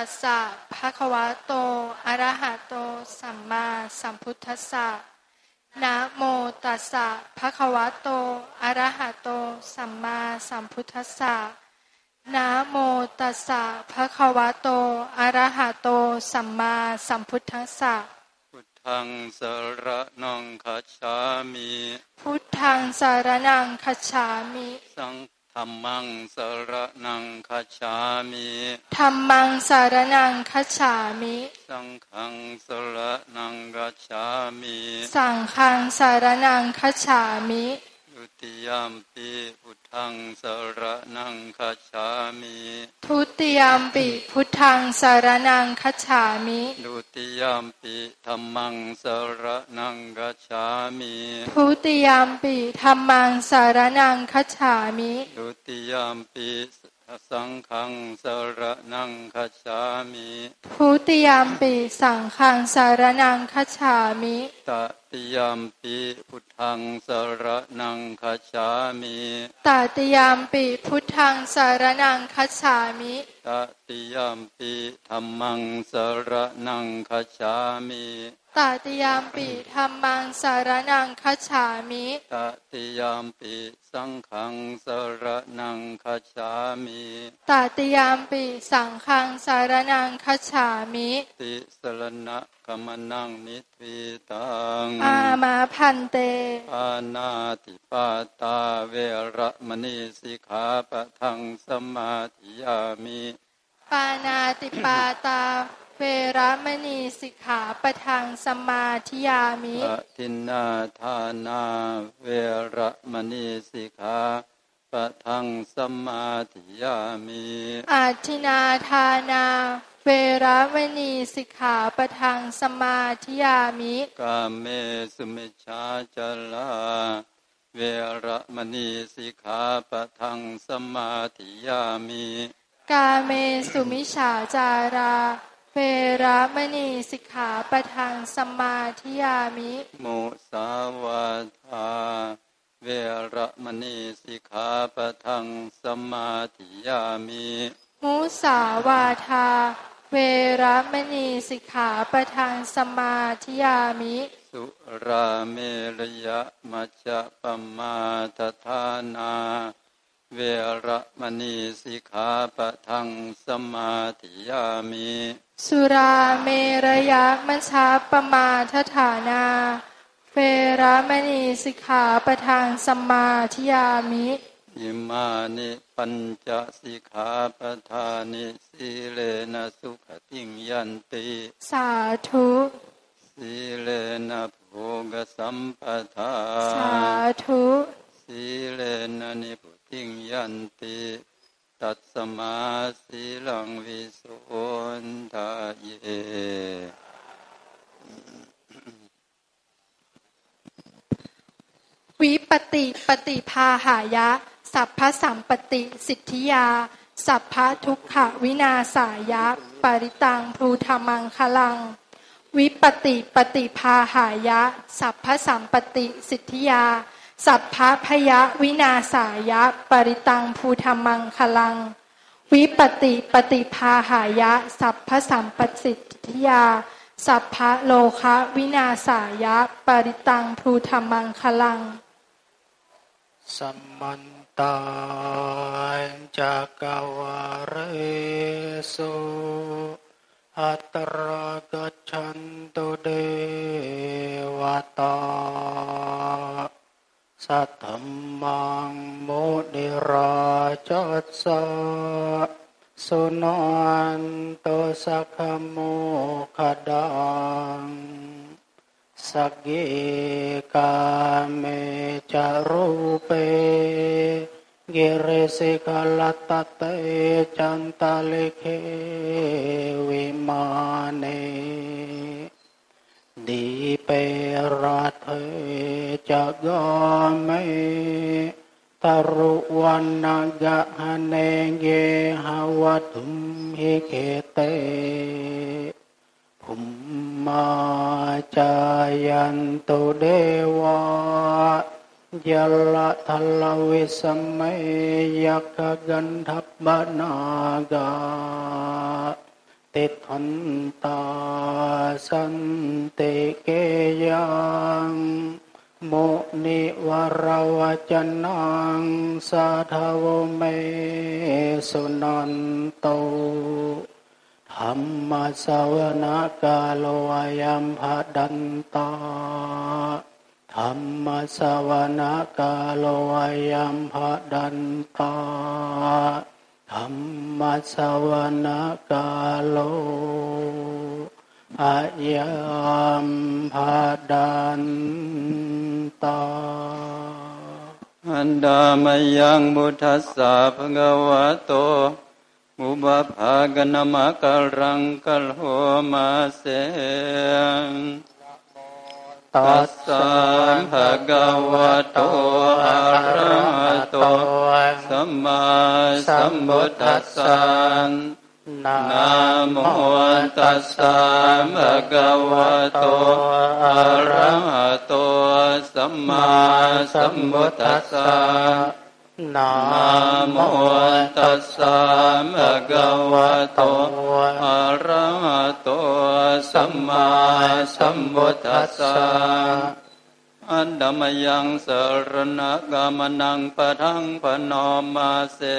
สะภะคะวะโตอะระหะโตสัมมาสัมพุทธัสสะนะโมตัสสะภะคะวะโตอะระหะโตสัมมาสัมพุทธัสสะนะโมตัสสะภะคะวะโตอะระหะโตสัมมาสัมพุทธัสสะพุทธังสรณังคัจฉามิพุทธังสรณังคัจฉามิธัมมังสรณังคัจฉามิธัมมังสรณังคัจฉามิสังฆังสรณังคัจฉามิสังฆังสรณังคัจฉามิทุติยมปิพุทธังสรณังคัจฉามิทุติยมปิพุทธังสรณังคัจฉามิทุติยมปิธัมมังสรณังคัจฉามิทุติยมปิธัมมังสรณังคัจฉามิทุติยมปิสังฆังสรณังคัจฉามิทุติยมปิสังฆังสรณังคัจฉามิตติยมปิพุทธังสรณังคัจฉามิตติยมปิพุทธังสรณังคัจฉามิตติยมปิธัมมังสรณังคัจฉามิตติยมปิธัมมังสรณังคัจฉามิตติยมปิสังฆังสรณังคัจฉามิตติยมปิสังฆังสรณังคัจฉามิติสรณะกัมนังนิทิตังอามาพันเตปานาติปาตาเวระมณีสิกขาปะทังสมาธิยามิปานาติปาตาเวรมณีสิกขาปะทังสมาธิยามิปทินนาทานาเวระมณีสิกขาปะทังสมาธิยามิอาทินาทานาเวรมณีสิกขาปะทังสมาธิยามิกาเมสุมิชฌาจลาเวระมณีสิกขาปะทังสมาธิยามิกาเมสุมิจฉาจาราเวรมณีสิกขาปะทังสมาธิยามิมุสาวาทาเวระมณีสิกขาปะทังสมาธิยามิมุสาวาทาเวรมณีสิกขาปะทังสมาธิยามิสุราเมรยะมัจจปมาทฐานาเวระมณีสิกขาปะทังสมาธิยามิสุราเมรยะมัชฌัปปมาทฐานาเวรมณีสิกขาปะทังสมาธิยามิอิมานิปัญจสิกขาปทานิสีเลนะสุขติงยันติสาธุสีเลนะโภกสัมปทาสาธุสีเลนะนิพุติงยันติตัสสมาสีลังวิโสนทาเยวิปติปฏิภาหายะสัพพสัมปติสิทธิยาสัพพทุกขวินาศายะปริตังภูธมังคลังวิปติปฏิภาหายะสัพพสัมปติสิทธิยาสัพพพยวินาศายะปริตังภูธมังคลังวิปติปฏิภาหายะสัพพสัมปติสิทธิยาสัพพโลควินาศายะปริตังภูธมังคลังสัมมันตาจักวาเรสุอัตรากัจฉันตุเดวตาสัทธัมมังโมนิราจัสสะสุนันโตสัคโมขดังสักเกกาเมจารูเปกิริสิกลัตตเตจันตาลิเควิมาเนดีเปรัตเถจักเมตรุวันนกะหะเนเกหะวัตุมหิเกเตภุมมาจายันตุเดวะยะละทัลลวิสัมเมยักขกันทัพบนากาติทันตาสันติเกยังโมนิวรวจนังสาธาวเมสุนันโตธรรมสวนาคาโลอายัมภดันตาธรรมสวนาคาโลอายัมภดันตาธรรมสวนาคาโลอายัมภดันตาอันดามยังบุทัสสะภะคะวะโตอุปภากนมะกะรังกัลโหมาเสตัสสะภะคะวะโตอะระหะโตสัมมาสัมพุทธัสสะนะโมตัสสะภะคะวะโตอะระหะโตสัมมาสัมพุทธัสสะนะโมตัสสะภะคะวะโตอะระหะโตสัมมาสัมพุทธัสสะอันดามยังสรณกามนังปะทังปะนอมมาเส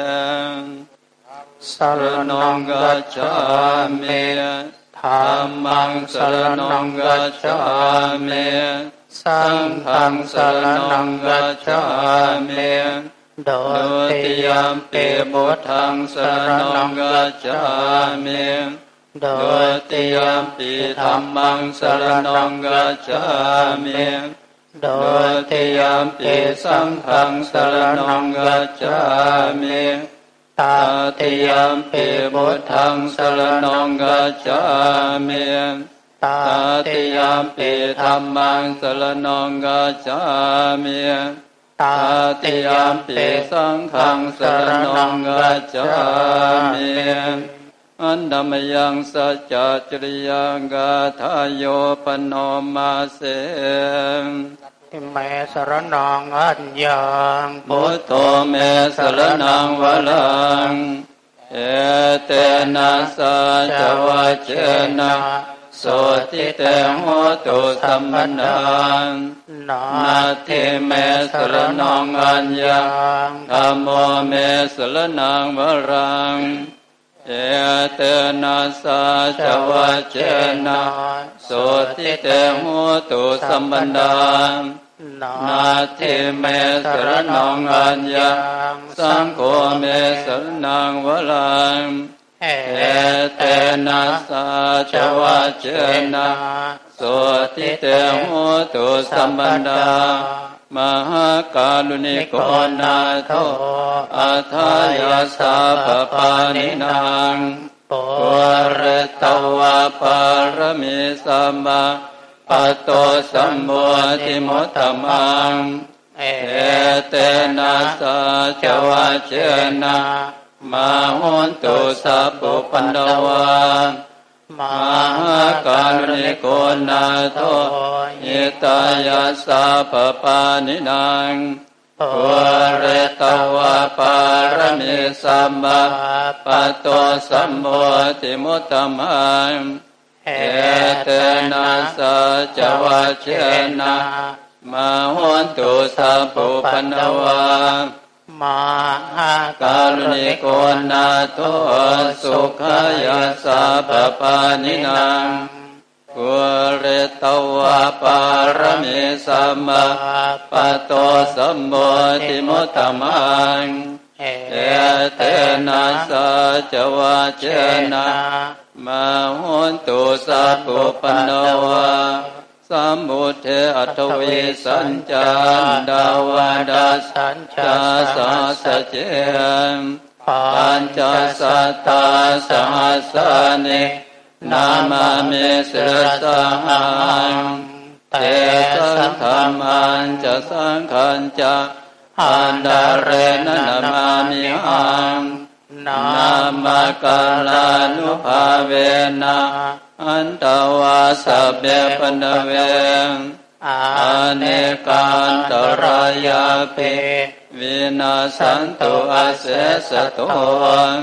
สรณังกัจฉามิธัมมังสรณังกัจฉามิสังฆังสรณังกัจฉามิโดติยัมปิพุทธังสรณังกัจฉามิโดติยัมปิธัมมังสรณังกัจฉามิโดติยัมปิสังฆังสรณังกัจฉามิตติยัมปิพุทธังสรณังกัจฉามิตติยัมปิธัมมังสรณังกัจฉามิตติยัมปิสังฆังสรณังกัจฉามิอันดามยังสัจจจริยังกาทายโยปนโนมาเสเมสรนังอัญญังพุทโธเมสรนังวลังเอเตนะสัจวัจเจนะโสติเตโหตุสัมปันนังนาทิเมสรนังอัญญังธัมโมเมสรนังวลังเอเตนะสัจวัจเจนะโสติเตโหตุสัมปันนังนาทิเมสรนังอัญญังสังโฆเมสรนังวลังเอเตนะสัจวัจเจนะโสติเตโหตุสัมปันนังมหากาลุณิโกนาโทอัฏฐายาสาปปานินางปุเรตวะปารมิสัมมาปัตโตสัมโพธิมุตตมังเอเตนะสัจวัจเจนะมาหุนตุสัพพุปันดวามหากาลุณิโกนาโทอิตายาสาปปานินางปุเรตวะปารมิสัมมาปัตโตสัมโพธิมุตตมังเอเตนะสัจวัจเจนะมาหุนตุสัพพุปันดวามหากาลุณิโกนาโทสุขายาสาปปานินางปุเรตวะปารมิสัมมาปัตโตสัมโพธิมุตตมังเอเตนะสัจวัจเจนะมาหุนตุสัพพุปันดวาสัมมุเทอัตวิสัญจารดาวาดาสัญจาสาสเจมปัญจสัตตาสหัสสานินามามิสรสหังเตสังธรรมันจะสังขันจะอันดาเรนนามามิหังนามกาลานุภาเวนะอันตวาสัพเพปันเวอเนกันตรายาภิวินาสันตุอาเสสตุ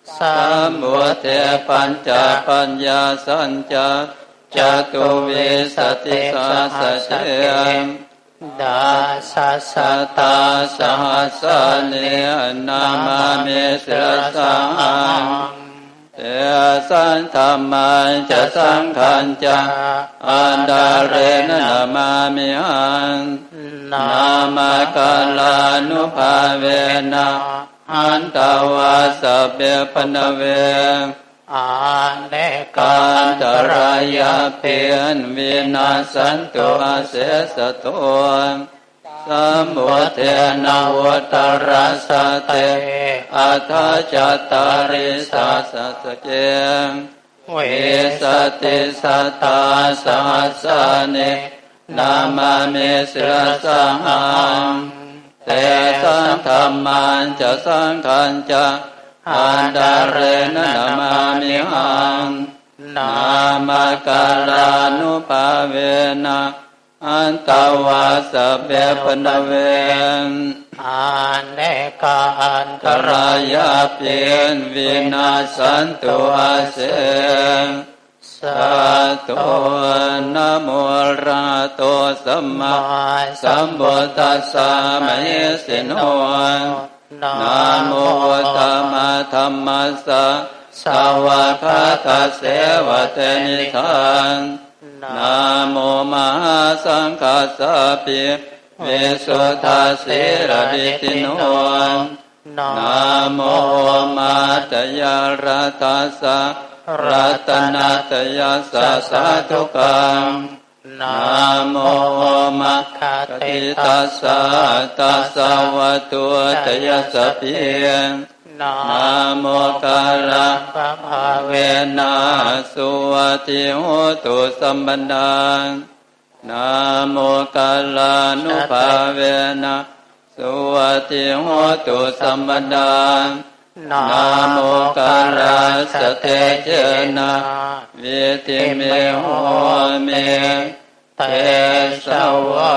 สัมโพเทปัญจปัญญาสัญจจตุวิสติสาสะเชดาสัสสตาสหัสสะเนนามามิสรสังเตสันธรรมัญจะสังขัญจะอันดาเรนนามามิหันนามกาลานุภาเวนะอันตวาสเปปนเวอาเนกันตรายาเพียนวินาสันตุอาเสสโตสัมโพเทนะวัตรัสสะเตอัฏฐจัตตาริสัสสะเจเวสติสัตตาสหัสสะเนนามามิสรสังเตสังธรรมัญจะสังขัญจะอันดาเรนนามามิหังนามกาลานุภาเวนะอันตวาสเปปนเวอาเนกาอันตรายาเพียนวินาสันตุอาเสสัตโตนะโมระโตสัมมาสัมพุทธัสสะมะเหสิโนนะโมตัมมะธัมมัสสะสาวกขาเสวะเตนิทังนะโมมหาสังฆัสสะปิเวสุทธาสิรดิติโนนะโมมาตยารัตถัสสะรัตนัตยัสสะสาธุกังนะโมมัคคติตัสสะตัสสะวะตุตยัสสะเพียงนะโมกาลังภาเวนะสุวติโหตุสัมปันนังนะโมกาลานุภาเวนะสุวติโหตุสัมปันนังนะโมกาลัสสะเตเจนะวิติเมโหเมเตสวะ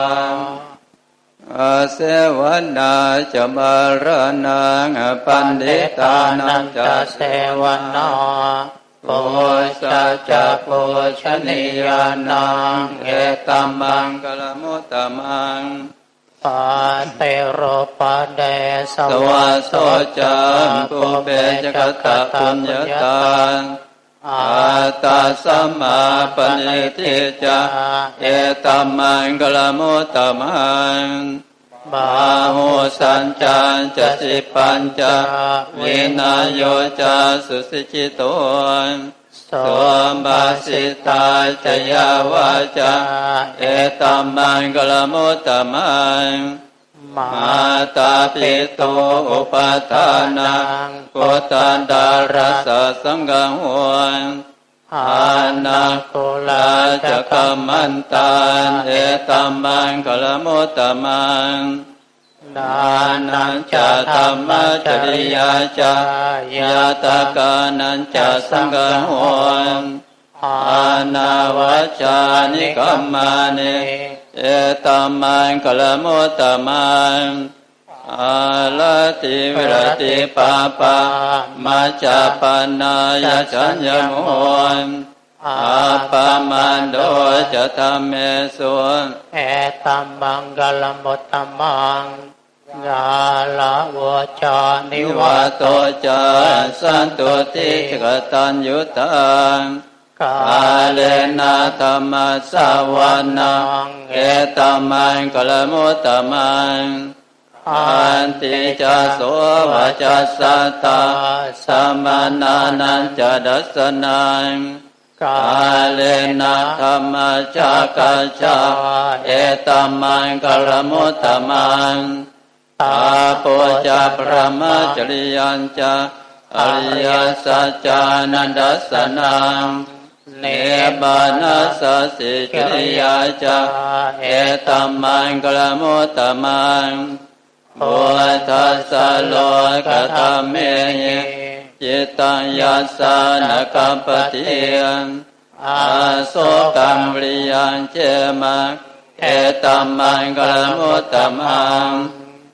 อาเสวนาจะมารนังปันดิตานังจะเสวนาโพชะจะโพชนิยานังเอตัมมังกลมุตตมังปาเตโรปะเดสวะโสจัมปุเปจกตะปุญญาตังอาตาสัมมาปณิทิจาเอตัมมังกลมุตตมังบาหุสัญจารจะสิปัญจวินาโยจาสุสิจิโตสมบาสิตาจยาวาจาเอตัมมังกลมุตตมังมาตาปิโตอุปทานังปุตตันดารัสสะสังฆังหวนอานาคุลาจะกัมมันตานเอตัมมังกลมุตตมังนานันจะธรรมจริยาจายาตากานันจะสังฆังหวนอานาวัจจานิกัมมานิเอตัมมังกลมุตตมังอาลติวิรติปาปามัจจปันนายจัญญโมอาปามันโดจะธรรมเมสุเอตัมมังกลมุตตมังกาลาวจานิวาโตจาสันตุติกตัญยุตังกาเลนะธัมมัสสวานังเอตัมมังกลมุตตมังอันติจะโสวะจัสสะตาสัมมานานันจะดัสสนังกาเลนะธัมมัจจะกัจจาเอตัมมังกลมุตตมังตาโพจะปรมาจริยัญจะอริยสัจจานันดัสสนังเนบานัสสิจริยาจาเอตัมมังกลมุตตมังโพธัสสะโลกธัมเมหิจิตตัญญัสสะนะกัปปติยังอาโสกังวิริยังเจมะเอตัมมังกลมุตตมังเ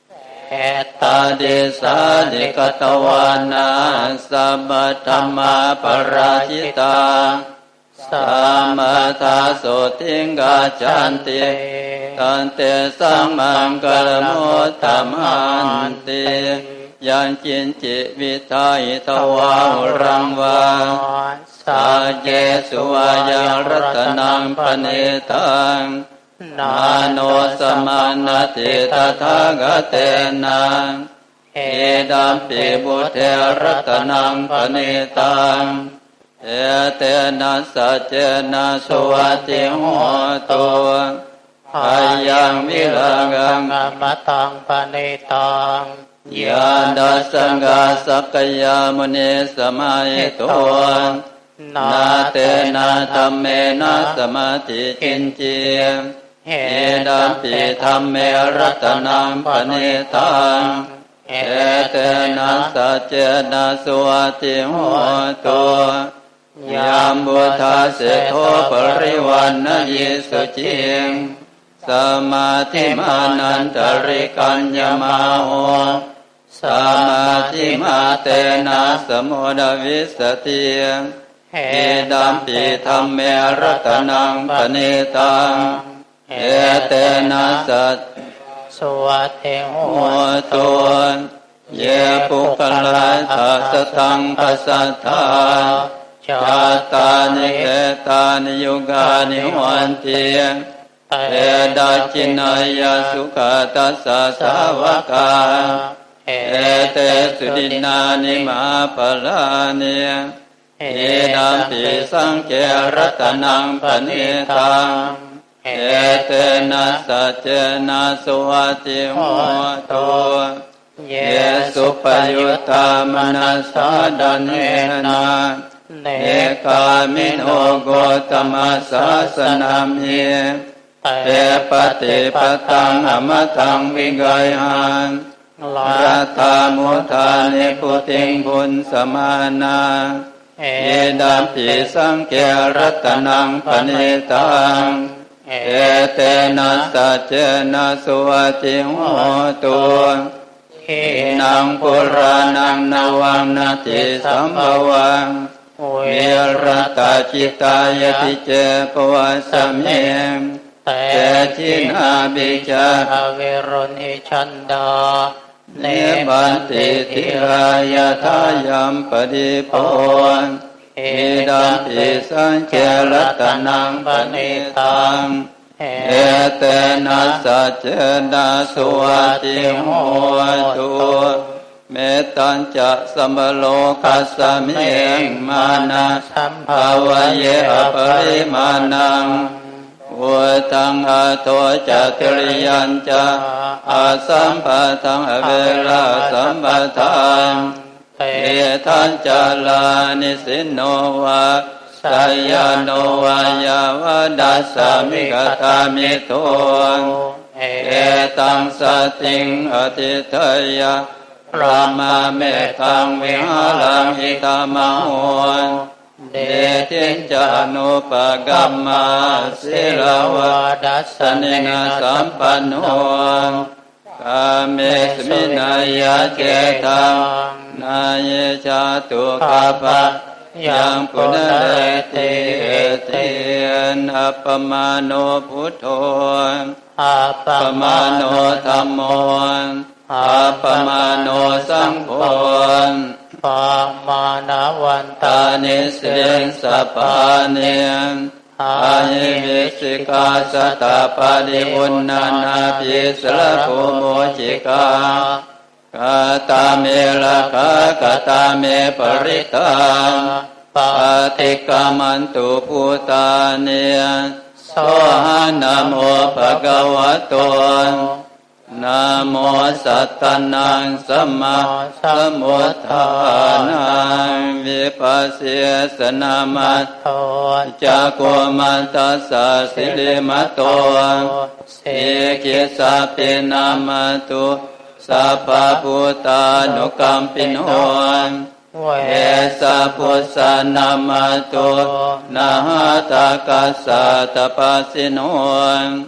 เอตาดิสานิกตวานาสัมมธรรมาปราชิตาสัมมาทาโสติงกาจันติตันเตสังมังกลมุตตมันติยัญจินจิวิทายทวารังวาสาเจสุวายังรัตนังปเนตังนาโนสมานาติตถาคเตนะเอดัมปิบุเทรัตนังปเนตังเอเตนะสัจเจนะสวัสติโหตุอายังวิลังอมตังปเนตังยาดัสสังฆาสักยามณีสมัยตัวนาเตนะธัมเมนะสมาธิกินเจเอดัมปิธัมเมรัตนังปเนตังเอเตนะสัจเจนะสุวัสติโหตุยามบุทาเสโทปริวันนยิสุจิงสมาธิมานันตริกัญญมาโหสมาธิมาเตนะสมุดวิสติเอดัมปิธัมเมรัตนังปเนตังเอเตนะสัจสวัสดิโหตุเยปุคละทัสสังปัสสัทธาชาตานิเกตานิยุกานิวันติเอดัจจินายสุขตัสสะสาวกาเอเตสุดินานิมาปลานิเอดัมปิสังเกรัตนังปเนตังเอเตนะสัจเจนะสุวัสติโหตุเยสุปยุตตามนัสสะดันเนนะเนกามิโนโกตมัสสะสนามิเตปฏิปตังอมตังวิกัยหันรัตถามุทานิพุติงบุญสมานาเอดัมปิสังเกรัตนังปเนตังเอเตนะสัจเจนะสุวัสติโหตุนังปุรานังนวังนาติสัมภวังวิรตาจิตายติเจปวัสเมเตชินาบิจาเวรุณิชันดาเนบันติทิรายาทายัมปฏิโพนเอดัมปิสังเกรัตนังปเนตังเอเตนะสัจเจนะสุวัสติโหตุเมตัญจะสัมโลกัสสะเมงมานะสัมภาวะเยอปริมาณังวุตังอโตจะตริยัญจะอาสัมปะทังอเวราสัมปะทังเอทัญจะลานิสินโนวะสายโนวายาวดัสสามิกตามิโตเอตังสติงอธิทยาพระมาเมตังวิหารังหิตามโหนเดทินจานุปกัมมาศิลาวดัสสเนนะสัมปันโนกาเมสมินายะเจตังนายจาตุคาปะยังปุณเรติเตนอัปปมาโนพุทโธอัปปมาโนธัมโมอัปปมาโนสังโฆปามานาวันตานิเสนสัพพาเนอายิวิสิกาสตาปาริอุณนานาภิสรภูโมจิกากาตาเมละกากาตาเมปริตาปาติกามันตุภูตาเนโสหานะโมภะคะวะโตนะโมสัตตานังสัมมาสัมพุทธานังวิปัสสิสนามัตโตจักขุมัตตัสสะสิริมัตโตสิกิสาปินามัตตุสัพพพุทธานุกัมปิโนเวสะพุทธานามัตตุนะหะตะกัสสะตปัสสิโน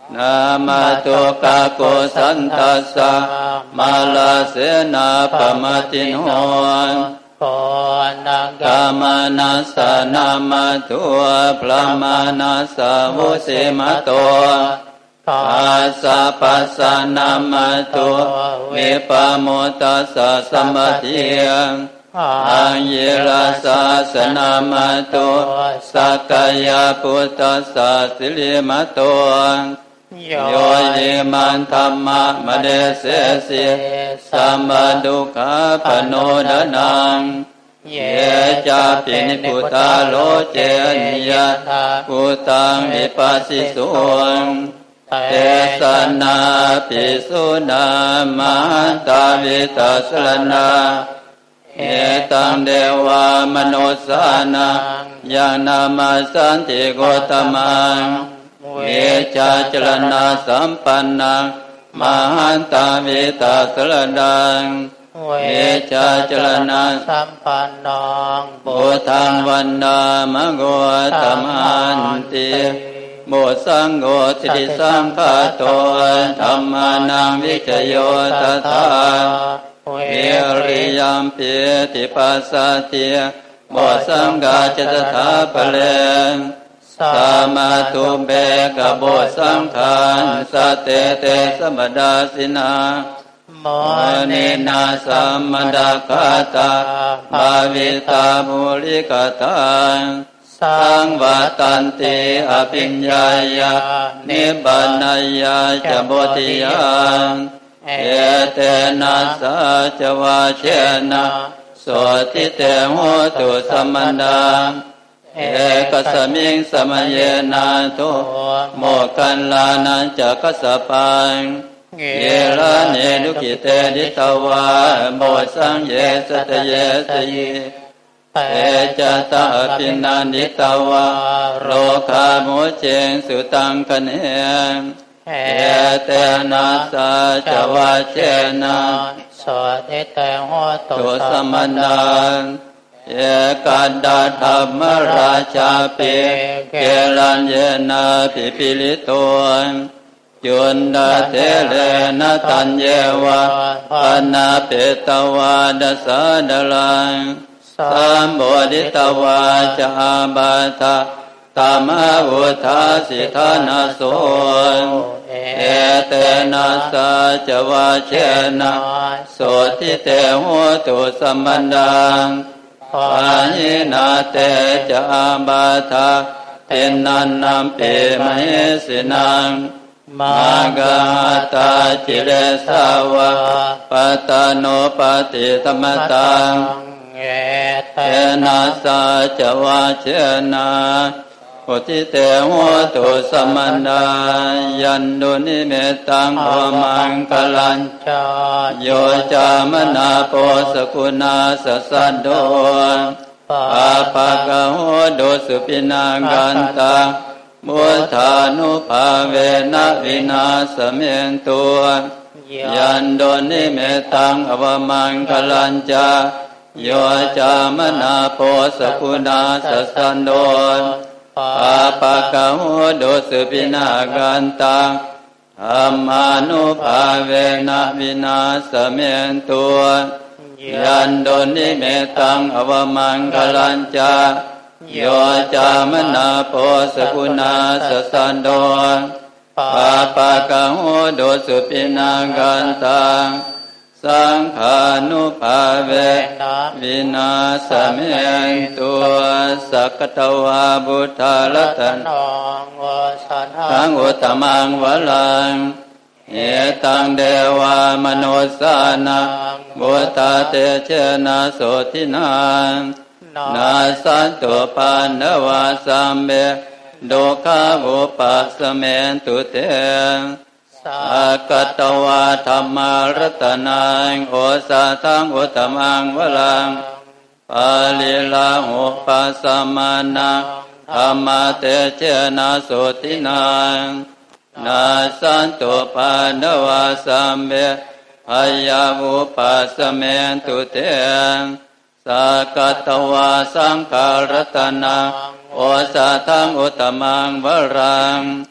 นามาตุกะโกสันตัสสะมาลาเสนาปมาติโนโพนังกามานัสสะนามาตุพระมานัสสะวุสิมโตปัสสะปัสสะนามาตุวิปโมตัสสะสัมปติอังยิราสาสนามาตุสักกายพุทธัสสะสิริมโตโยยิมันธรรมะมะเดเสสิสัมมาดุขาปโนดนังเยจาปินิพุตาโลเจนิยะพุตังวิปัสสิสุงเตสนาปิสุนามหันตาวิตัสสนาเอตังเดวามนุสสานังยานามาสันติโกตมังเวชาจรณะสัมปันนังมหันตาวิตัสสนังเวชาจรณะสัมปันนังปุถังวันนามโกตมันติโมสังโฆติสังฆโตธัมมานังวิจโยตถาเวริยัมปิติปัสสติโมสังฆาจตถาปะเลสามาตุเบกะโบสังฆานสัตเตเตสมดาสินาโมเนนาสัมมดาคาตาภาวิตาภูริกตังสังวตันติอภิญญายานิบานัยยาจโบติยังเอเตนะสาจวาเชนะโสติเตโหตุสัมมันดาเอกสมิงสมัยนาตุโมกันลานันจักสปังเยระเนนุกิเตดิตวาโมสังเยสตเยสยิเอจตาปินันดิตวาโรคาโมเจงสุตังคเนเอเตนะสาจวาเจนะโสติเตโหตุสัมมันดาเอกันดาธรรมราชาเปเกลัญเยนะปิปิลิโตจุนดาเทเลนะตัญเยวะปนาเปตวาดสาดลังสัมโบธิตวาจาบาทาตามะวุธาสิทานาโสเอเตนะสาจวาเชนะโสติเตโหตุสัมมันดังปาญินาเตจาบาทาเทนันนัมเปมเหสินังมากาตาจิเรสาวะปัตตโนปฏิธรรมตังเอเตนะสาจวาเชนะโอติเตโหตุสัมมันดายันโดนิเมตังภวมังคลัญจาโยจามนาโปสกุณาสัสสันโดปาปะกะโหโดสุปินังกันตังมุทานุภาเวนะวินาสเมนตัวยันโดนิเมตังอวมังคลัญจาโยจามนาโปสกุณาสัสสันโดปาปะกะโหโดสุปินากันตังธัมมานุภาเวนะวินาสเมนตัวยันโดนิเมตังอวมังคลัญจาโยจามนาโปสกุณาสัสสันโดปาปะกะโหโดสุปินากันตังสังฆานุภาเววินาสเมนตัวสักตวาบุทธาลตันทังอุตมังวลังเอตังเดวามโนสานังบุตตาเตเชนะโสตินังนาสันตุปานวาสัมเบโดคาวุปัสเมนตุเตสักกตวาธรรมารัตนังโอสาทังอุตมังวลังปาลิลาหุปัสสมานังธรรมเตเชนะโสตินังนาสันตุปานวาสัมเบพยาวุปัสสเมนตุเตสักกตวาสังฆรัตนังโอสาทังอุตมังวรังป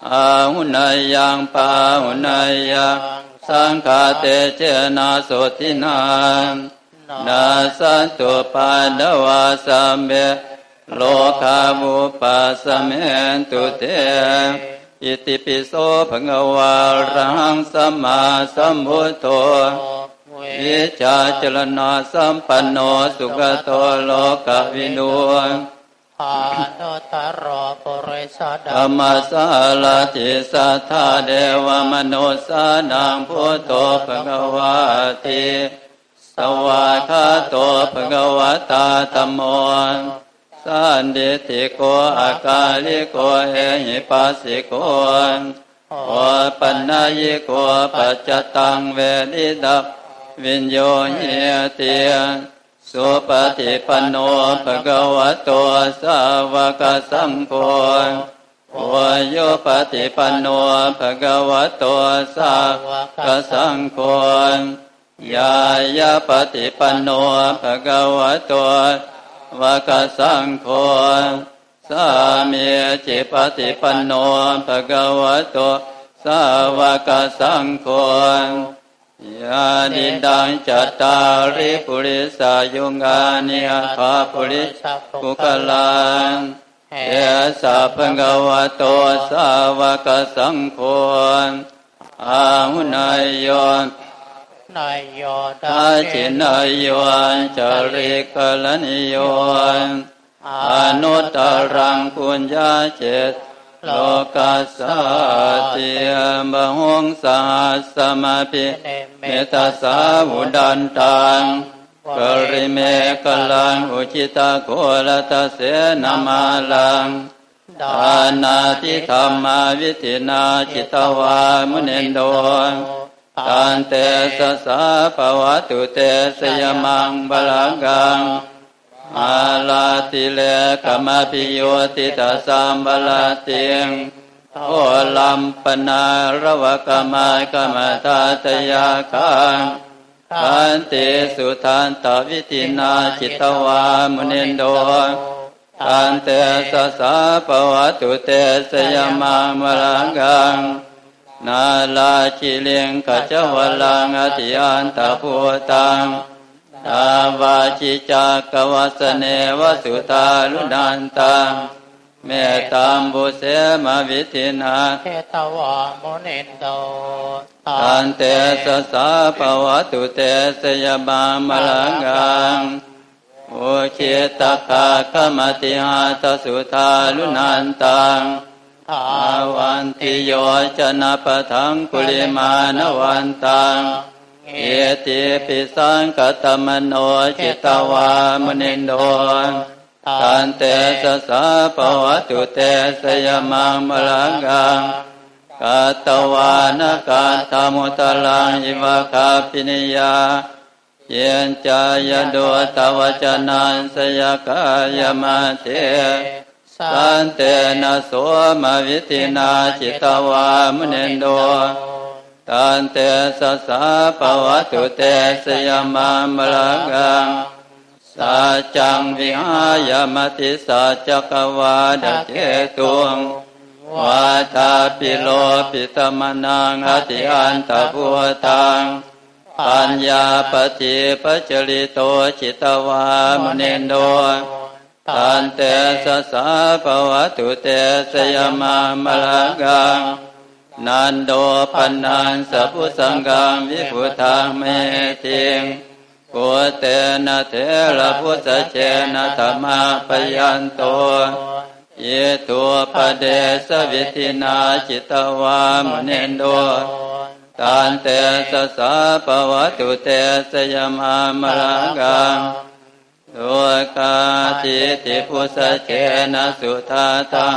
อาหุนายยังปาหุนายยังสังฆาเตเจนะโสตินานาสันตุปาดวาสัมเบโลกามุปัสสเมนตุเตอิติปิโสภะคะวะอะระหังสัมมาสัมพุทโธวิชาจรณะสัมปันโนสุขโตโลกวินูอานุตตรปุริสธรรมสารติสัทธาเดวมนุสสานังพุทโธภะคะวะติสวากขาโตภะคะวะตาธัมโมสันติติโกอากาลิโกเอหิปัสสิโกโอปัญญิโกปัจจตังเวทิตังวิญโยหิติสุปฏิปันโนภะคะวะโตสาวกสังโฆโอโยปฏิปันโนภะคะวะโตสาวกสังโฆยายาปฏิปันโนภะคะวะโตวะกสังโฆสามีจิปฏิปันโนภะคะวะโตสาวกสังโฆยาดิดังจัตตาริปุริสายุงานิอัฏฐปุริปุคลังเอสะภะคะวะโตสาวกสังโฆอาหุนายโยนายโยตาจินายโยจาริกลนิโยอนุตตรังปุญญาเจตโลกัสสติมหุงสหัสสมาภิเมตตาสาวุดันตังปริเมกลังอุจิตาโกลตัสเสนามาลังดานาทิธรรมาวิธินาจิตวามุนินโดตันเตสสะภวตุเตสยมังบาลังกังอาลาติเลกมปิโยติตาสัมบาลติงโอลัมปนาระวะกมากมตาตยาคังขันติสุทันตวิตินาจิตวามุนินโดตันเตสสะภวตุเตสยมังบาลังกังนาลาชิเลงกัจจวลังอธิยันตภูตังตาวาจิจากวัสเนวสุตาลุนันตังเมตตามบุเสมาวิธินาเทตวามุนินโดตันเตสสะภวตุเตสยบามลังกังโอชิตคาคมติหาตสุทาลุนันตังอาวันติโยชนะปะทังกุลิมานวันตังเอติปิสังกตมโนจิตวามนินโดตันเตสสะภวตุเตสยมังมลังกังกัตวานกัตถมุตลังอิวะคาปินิยาเยนจายโดตวจนันสยกายมาเตสันเตนะโสมวิตินาจิตวามนินโดตันเตสสะภวตุเตสยมังมลังกังสัจจังวิหายมติสัจจกวาดเจตุงวาทาปิโลปิตมนังอติอันตภูตังปัญญาปฏิปัจจริโตจิตวามนินโดตันเตสสะภวตุเตสยมังมลังกังนันโดปันนันสัพพุสังฆังวิพุทังเมติงโกเตนะเถระพุทธเจนะธรรมะปยันโตเยตัวปเดสวิธินาจิตวามุนินโดตันเตสสะภวตุเตสยมังมลังกังโลกาทิติพุทธเจนะสุทาตา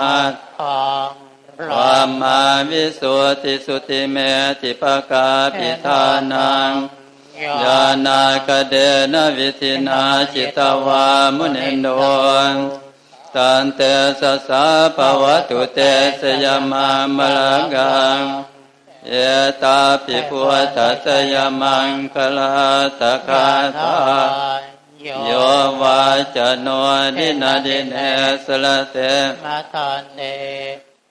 ความมาวิสุทธิสุติเมติปกาปิทานังญาณากเดนะวิธินาจิตวามุนินโดตันเตสสะภวตุเตสยมังมลังกังเอตาปิพุทธัสยมังคลาตคาถาโยวาจโนดินาดิเนสละเตมาทันเน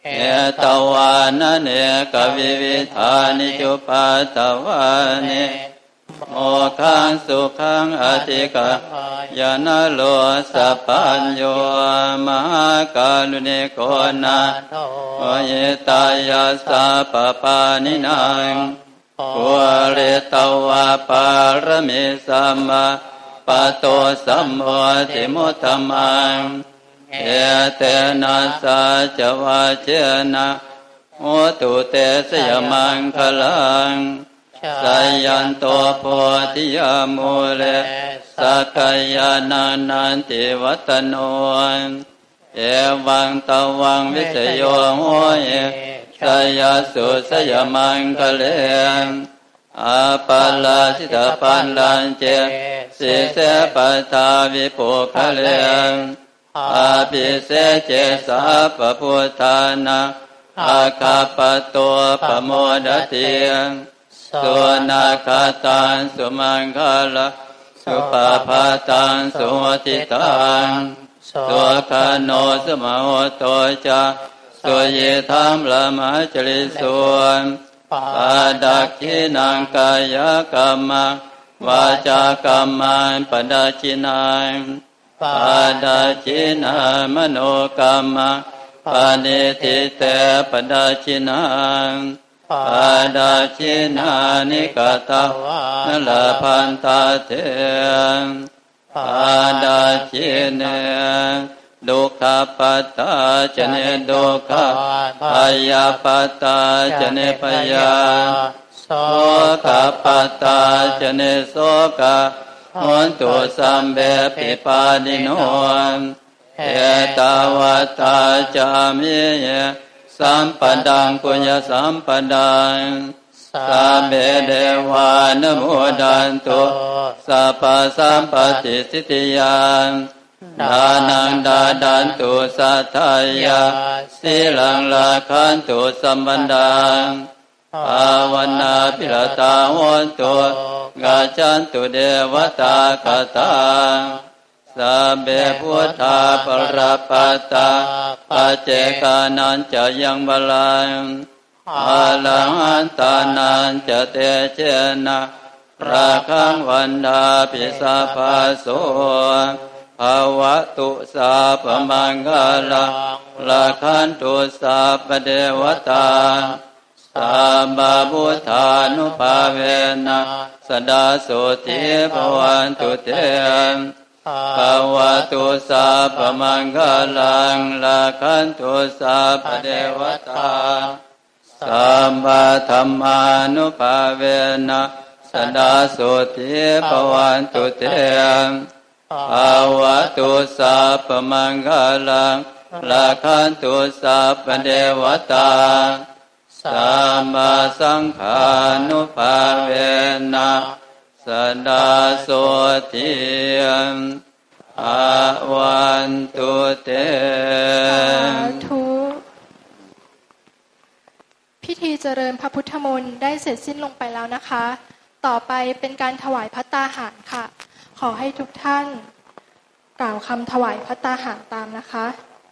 เอตวานะเนกวิวิธานิจุปัตตวานิโมขังสุขังอธิกายานะโลสัพพัญโยมหากาลุเนโกนะโอเยตายาสัพปานินังปุเรตวะปารมิสัมมาปะโตสัมโมติมุตตมังเอเตนะสัจวะเจนะโหตุเตสยมังคลังสายันโตโพธิยามูเลสักยานานันติวัตโนเอวังตวังวิเศโยโหเยสยสุสยมังคเลอาปัลลาสิตาปัลลันเจสิเสปัตตาวิปุคะเลอาภิเสเจสาปพุทธานาอาคาปโตปโมดติสุนาคาตังสุมังคลาสุปาพาตังสุติตังสุขโนสมโหโตจาสุเยธรรมละมะจริสุปาดักขินังกายกรรมังวาจากรรมังปดาชินังปาดาชินามโนกรรมังปานิทิเตปดาชินังปาดาชินานิกตานลพันตาเทปาดาชิเนดุขปัตตาจเนดุขพยาปัตตาจเนพยาโสกปัตตาจเนโสกโหนตุสัมเบปิปานิโนเอตาวตาจามิเยสัมปดังปุญญสัมปดังสัพเพเดวานโมดันตุสัพพสัมปติสิทธิยานดานังดาดันตุสัทธายาสีลังลาคันตุสัมปันดังภาวนาภิรตาโหนตุกาจันตุเดวตากตาสัพเพพุทธาปรปัตตาปัจเจกานันจะยังบาลังอาลังอันตานันจะเตเจนะราคังวันดาปิสัพพโสภาวะตุสัพพมังคลังราคันตุสัพพเทวตาสัมมาพุทธานุภาเวนะสดาโสติภวันตุเตภาวะตุสัพพมังคลังราคันตุสัพพเทวตาสัมมาธัมมานุภาเวนะสดาโสติภวันตุเตภาวะตุสัพพมังคลังราคันตุสัพพเทวตาสัมมาสังฆานุภาเวนะสดาโสติอาวันตุเตพิธีเจริญพระพุทธมนต์ได้เสร็จสิ้นลงไปแล้วนะคะ ต่อไปเป็นการถวายภัตตาหารค่ะขอให้ทุกท่านกล่าวคำถวายภัตตาหารตามนะคะ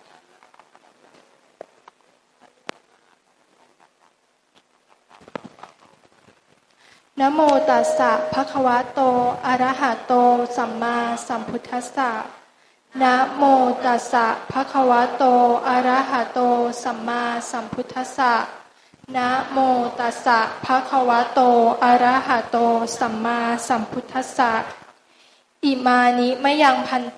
นะโมตัสสะภะคะวะโตอะระหะโตสัมมาสัมพุทธัสสะนะโมตัสสะภะคะวะโตอะระหะโตสัมมาสัมพุทธัสสะนะโมตัสสะภะคะวะโตอะระหะโตสัมมาสัมพุทธัสสะอิมานิมะยังพันเต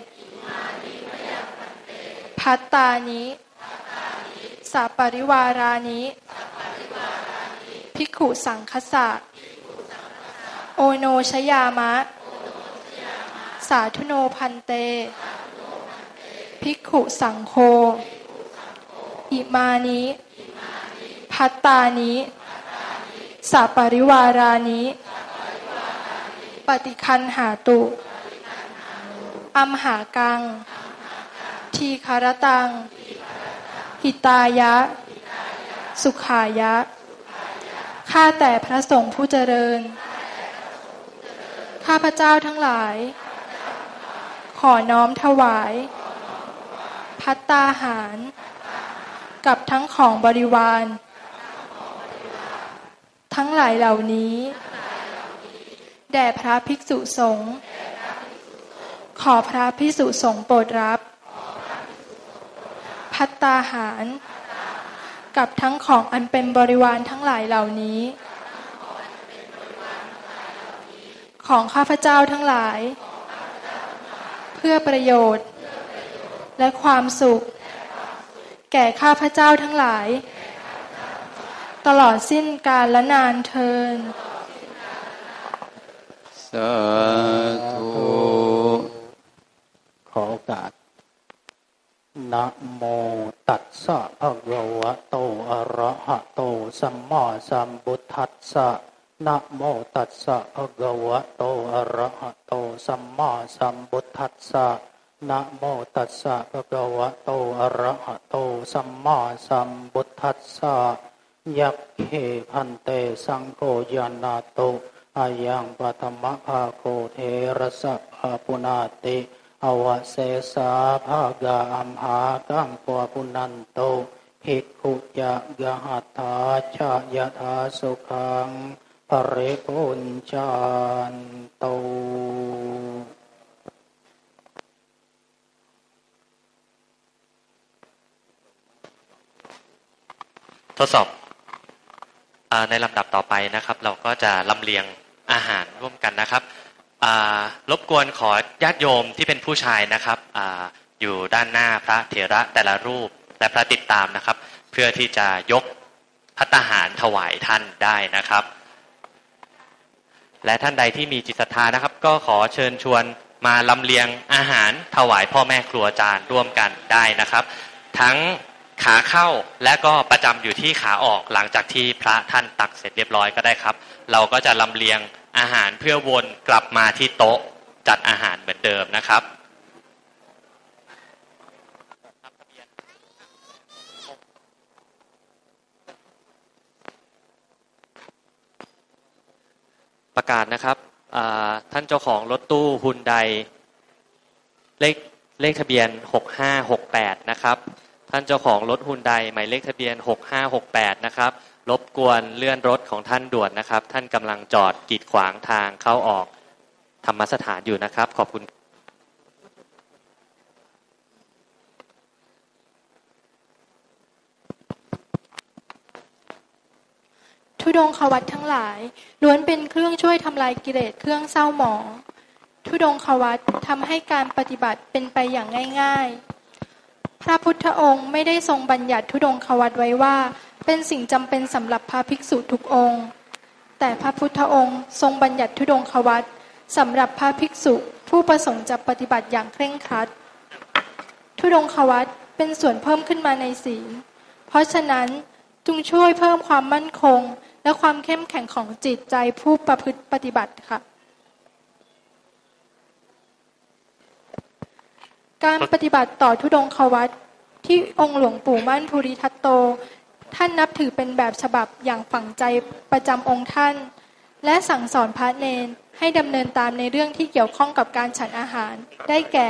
ภัตตานิสัปปริวารานิภิกขุสังฆสะโอโนชยามะสาธุโนพันเตภิกขุสังโฆอิมานิภัตตานิสัปปริวารานิปฏิคันหาตุอัมหากังทีคารตังหิตายะสุขายะข้าแต่พระสงฆ์ผู้เจริญข้าพเจ้าทั้งหลายขอน้อมถวายภัตตาหารกับทั้งของบริวารทั้งหลายเหล่านี้แด่พระภิกษุสงฆ์ขอพระภิกษุสงฆ์โปรดรับภัตตาหารกับทั้งของอันเป็นบริวารทั้งหลายเหล่านี้ของข้าพเจ้าทั้งหลายเพื่อประโยชน์และความสุขแก่ข้าพเจ้าทั้งหลายตลอดสิ้นกาลและนานเทอญสาธุขอโอกาสนะโมตัสสะภะคะวะโตอะระหะโตสัมมาสัมพุทธัสสะนะโมตัสสะภะคะวะโตอะระหะโตสัมมาสัมพุทธัสสะนะโมตัสสะภะคะวะโตอะระหะโตสัมมาสัมพุทธัสสะยัคเขพันเตสังโฆยานาโตอายังปัทมภาโคเทระสะภาปุนาติอวเสสาภากาอัมหากังปวปุนันโตภิกขุยะกะหัตถาชะยะถาสุขังปริปุญจานโตทดสอบในลำดับต่อไปนะครับเราก็จะลำเลียงอาหารร่วมกันนะครับรบกวนขอญาติโยมที่เป็นผู้ชายนะครับอยู่ด้านหน้าพระเถระแต่ละรูปและพระติดตามนะครับเพื่อที่จะยกภัตตาหารถวายท่านได้นะครับและท่านใดที่มีจิตศรัทธานะครับก็ขอเชิญชวนมาลำเลียงอาหารถวายพ่อแม่ครูอาจารย์ร่วมกันได้นะครับทั้งขาเข้าและก็ประจำอยู่ที่ขาออกหลังจากที่พระท่านตักเสร็จเรียบร้อยก็ได้ครับเราก็จะลำเลียงอาหารเพื่อวนกลับมาที่โต๊ะจัดอาหารเหมือนเดิมนะครับประกาศนะครับท่านเจ้าของรถตู้ฮุนไดเลขทะเบียน6568นะครับท่านเจ้าของรถฮุนไดหมายเลขทะเบียน6568นะครับรบกวนเลื่อนรถของท่านด่วนนะครับท่านกำลังจอดกีดขวางทางเข้าออกธรรมสถานอยู่นะครับขอบคุณธุดงควัตทั้งหลายล้วนเป็นเครื่องช่วยทำลายกิเลสเครื่องเศร้าหมองธุดงควัตทำให้การปฏิบัติเป็นไปอย่างง่ายๆพระพุทธองค์ไม่ได้ทรงบัญญัติธุดงควัตไว้ว่าเป็นสิ่งจำเป็นสำหรับพระภิกษุทุกองค์แต่พระพุทธองค์ทรงบัญญัติธุดงควัตสำหรับพระภิกษุผู้ประสงค์จะปฏิบัติอย่างเคร่งครัดธุดงควัตเป็นส่วนเพิ่มขึ้นมาในศีลเพราะฉะนั้นจึงช่วยเพิ่มความมั่นคงและความเข้มแข็งของจิตใจผู้ประพฤติปฏิบัติค่ะการปฏิบัติต่อธุดงควัตที่องค์หลวงปู่มั่นภูริทัตโตท่านนับถือเป็นแบบฉบับอย่างฝังใจประจำองค์ท่านและสั่งสอนพระเณรให้ดำเนินตามในเรื่องที่เกี่ยวข้องกับการฉันอาหารได้แก่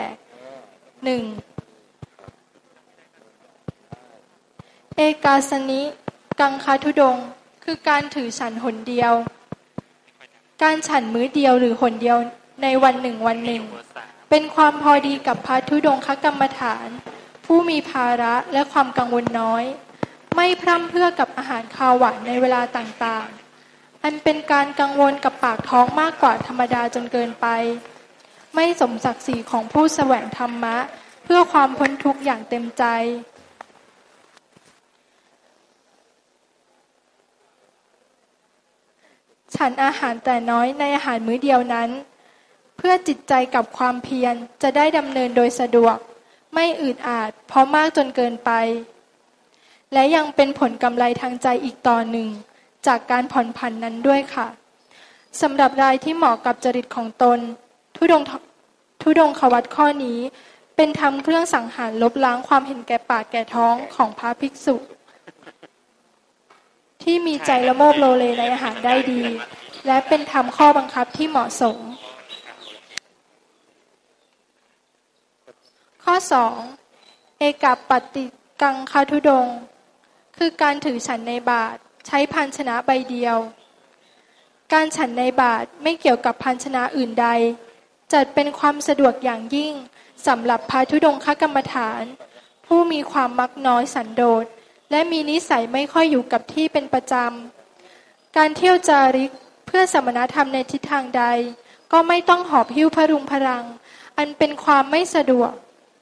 1. เอกาสนิกังคธุดงค์คือการถือฉันหนเดียวการฉันมื้อเดียวหรือหนเดียวในวันหนึ่งเป็นความพอดีกับพระธุดงคกรรมฐานผู้มีภาระและความกังวลน้อยไม่พร่ำเพรื่อกับอาหารคาวหวานในเวลาต่างๆอันเป็นการกังวลกับปากท้องมากกว่าธรรมดาจนเกินไปไม่สมศักดิ์ศรีของผู้แสวงธรรมะเพื่อความพ้นทุกข์อย่างเต็มใจฉันอาหารแต่น้อยในอาหารมื้อเดียวนั้นเพื่อจิตใจกับความเพียรจะได้ดำเนินโดยสะดวกไม่อืดอาดเพราะมากจนเกินไปและยังเป็นผลกำไรทางใจอีกต่อหนึ่งจากการผ่อนผันนั้นด้วยค่ะสำหรับรายที่เหมาะกับจริตของตนธุดงควัตข้อนี้เป็นธรรมเครื่องสังหารลบล้างความเห็นแก่ปากแก่ท้องของพระภิกษุที่มีใจละโมบโลเลในอาหารได้ดีและเป็นธรรมข้อบังคับที่เหมาะสมข้อ 2. เอกปฏิกังคธุดงค์คือการถือฉันในบาตรใช้ภาชนะใบเดียวการฉันในบาตรไม่เกี่ยวกับภาชนะอื่นใดจัดเป็นความสะดวกอย่างยิ่งสำหรับพระธุดงคกรรมฐานผู้มีความมักน้อยสันโดษและมีนิสัยไม่ค่อยอยู่กับที่เป็นประจำการเที่ยวจาริกเพื่อสมณธรรมในทิศทางใดก็ไม่ต้องหอบหิ้วพรุงพรังอันเป็นความไม่สะดวก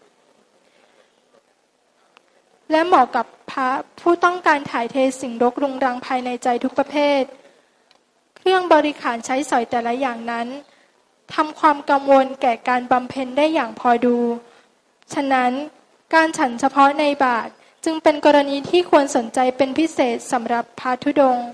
และเหมาะกับพระผู้ต้องการถ่ายเทสิ่งรกรุงรังภายในใจทุกประเภทเครื่องบริขารใช้สอยแต่ละอย่างนั้นทำความกังวลแก่การบำเพ็ญได้อย่างพอดูฉะนั้นการฉันเฉพาะในบาตรจึงเป็นกรณีที่ควรสนใจเป็นพิเศษสำหรับพระธุดงค์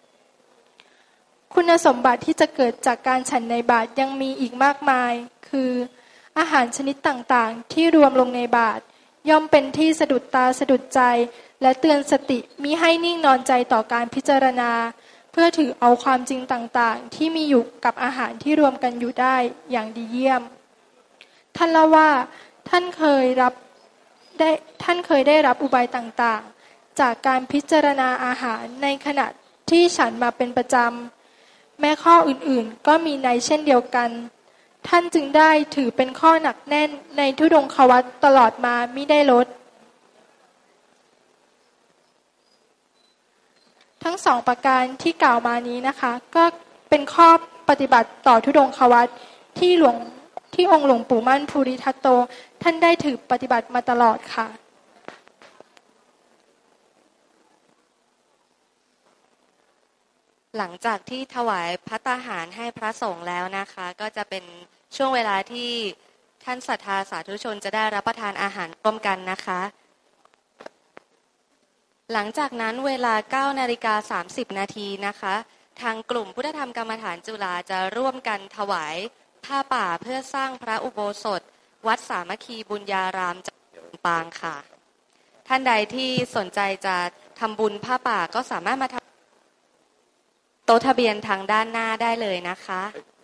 คุณสมบัติที่จะเกิดจากการฉันในบาตรยังมีอีกมากมายคืออาหารชนิดต่างๆที่รวมลงในบาตรย่อมเป็นที่สะดุดตาสะดุดใจและเตือนสติมิให้นิ่งนอนใจต่อการพิจารณาเพื่อถือเอาความจริงต่างๆที่มีอยู่กับอาหารที่รวมกันอยู่ได้อย่างดีเยี่ยมท่านเล่าว่าท่านเคยได้รับอุบายต่างๆจากการพิจารณาอาหารในขณะที่ฉันมาเป็นประจำแม้ข้ออื่นๆก็มีในเช่นเดียวกันท่านจึงได้ถือเป็นข้อหนักแน่นในธุดงควัตรตลอดมามิได้ลดทั้งสองประการที่กล่าวมานี้นะคะก็เป็นข้อปฏิบัติต่อธุดงควัตรที่องค์หลวงปู่มั่นภูริทัตโตท่านได้ถือปฏิบัติมาตลอดค่ะหลังจากที่ถวายภัตตาหารให้พระสงฆ์แล้วนะคะก็จะเป็นช่วงเวลาที่ท่านศรัทธาสาธุชนจะได้รับประทานอาหารร่วมกันนะคะหลังจากนั้นเวลา 9:30 นาทีนะคะทางกลุ่มพุทธธรรมกรรมฐานจุฬาจะร่วมกันถวายผ้าป่าเพื่อสร้างพระอุโบสถวัดสามัคคีบุญญารามจังหวัดลำปางค่ะท่านใดที่สนใจจะทำบุญผ้าป่าก็สามารถมาทำโต๊ะทะเบียนทางด้านหน้าได้เลยนะคะ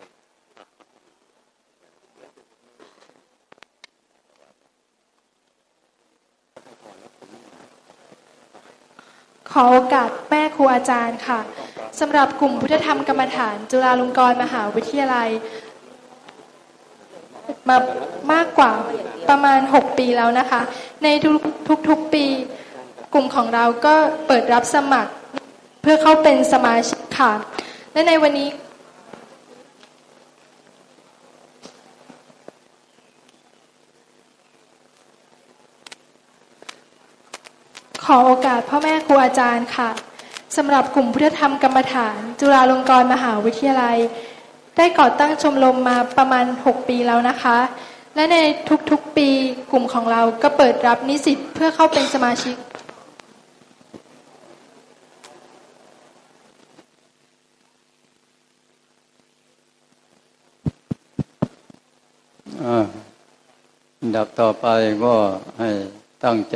ขอโอกาสแม่ครูอาจารย์ค่ะสำหรับกลุ่มพุทธธรรมกรรมฐานจุฬาลงกรณ์มหาวิทยาลัยมามากกว่าประมาณ6 ปีแล้วนะคะในทุกปีกลุ่มของเราก็เปิดรับสมัครเพื่อเข้าเป็นสมาชิกค่ะและในวันนี้ขอโอกาสพ่อแม่ครูอาจารย์ค่ะสำหรับกลุ่มพุทธธรรมกรรมฐานจุฬาลงกรณ์มหาวิทยาลัยได้ก่อตั้งชมรมมาประมาณ6 ปีแล้วนะคะและในทุกปีกลุ่มของเราก็เปิดรับนิสิตเพื่อเข้าเป็นสมาชิกอันดับต่อไปก็ให้ตั้งใจ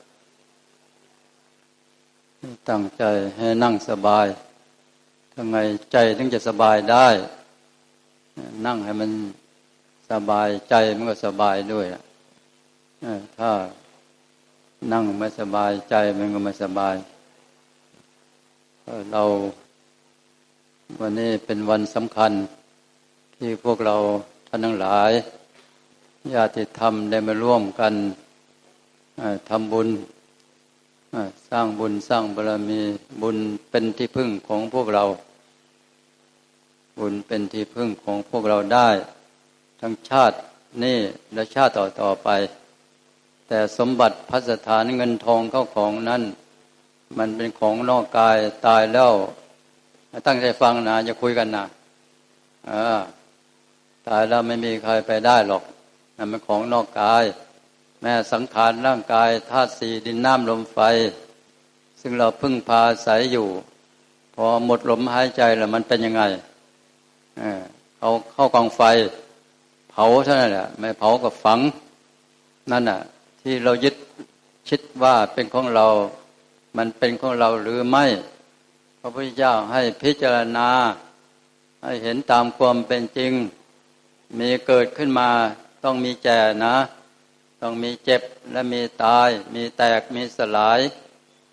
ให้นั่งสบายทำไงใจถึงจะสบายได้นั่งให้มันสบายใจมันก็สบายด้วยถ้านั่งไม่สบายใจมันก็ไม่สบายเราวันนี้เป็นวันสำคัญที่พวกเราท่านทั้งหลายญาติธรรมได้มาร่วมกันทำบุญสร้างบุญสร้างบารมีบุญเป็นที่พึ่งของพวกเราบุญเป็นที่พึ่งของพวกเราได้ทั้งชาตินี้และชาติต่อไปแต่สมบัติภัสถานเงินทองเข้าของนั้นมันเป็นของนอกกายตายแล้วตั้งใจฟังนะอย่าคุยกันนะตายแล้วไม่มีใครไปได้หรอกนั่นเป็นของนอกกายแม้สังขารร่างกายธาตุสี่ดินน้ำลมไฟซึ่งเราพึ่งพาอาศัยอยู่พอหมดลมหายใจแล้วมันเป็นยังไงเอาเข้ากองไฟเผาเท่านั้นแหละไม่เผาก็ฝังนั่นน่ะที่เรายึดคิดว่าเป็นของเรามันเป็นของเราหรือไม่พระพุทธเจ้าให้พิจารณาให้เห็นตามความเป็นจริงมีเกิดขึ้นมาต้องมีแก่นะต้องมีเจ็บและมีตายมีแตกมีสลาย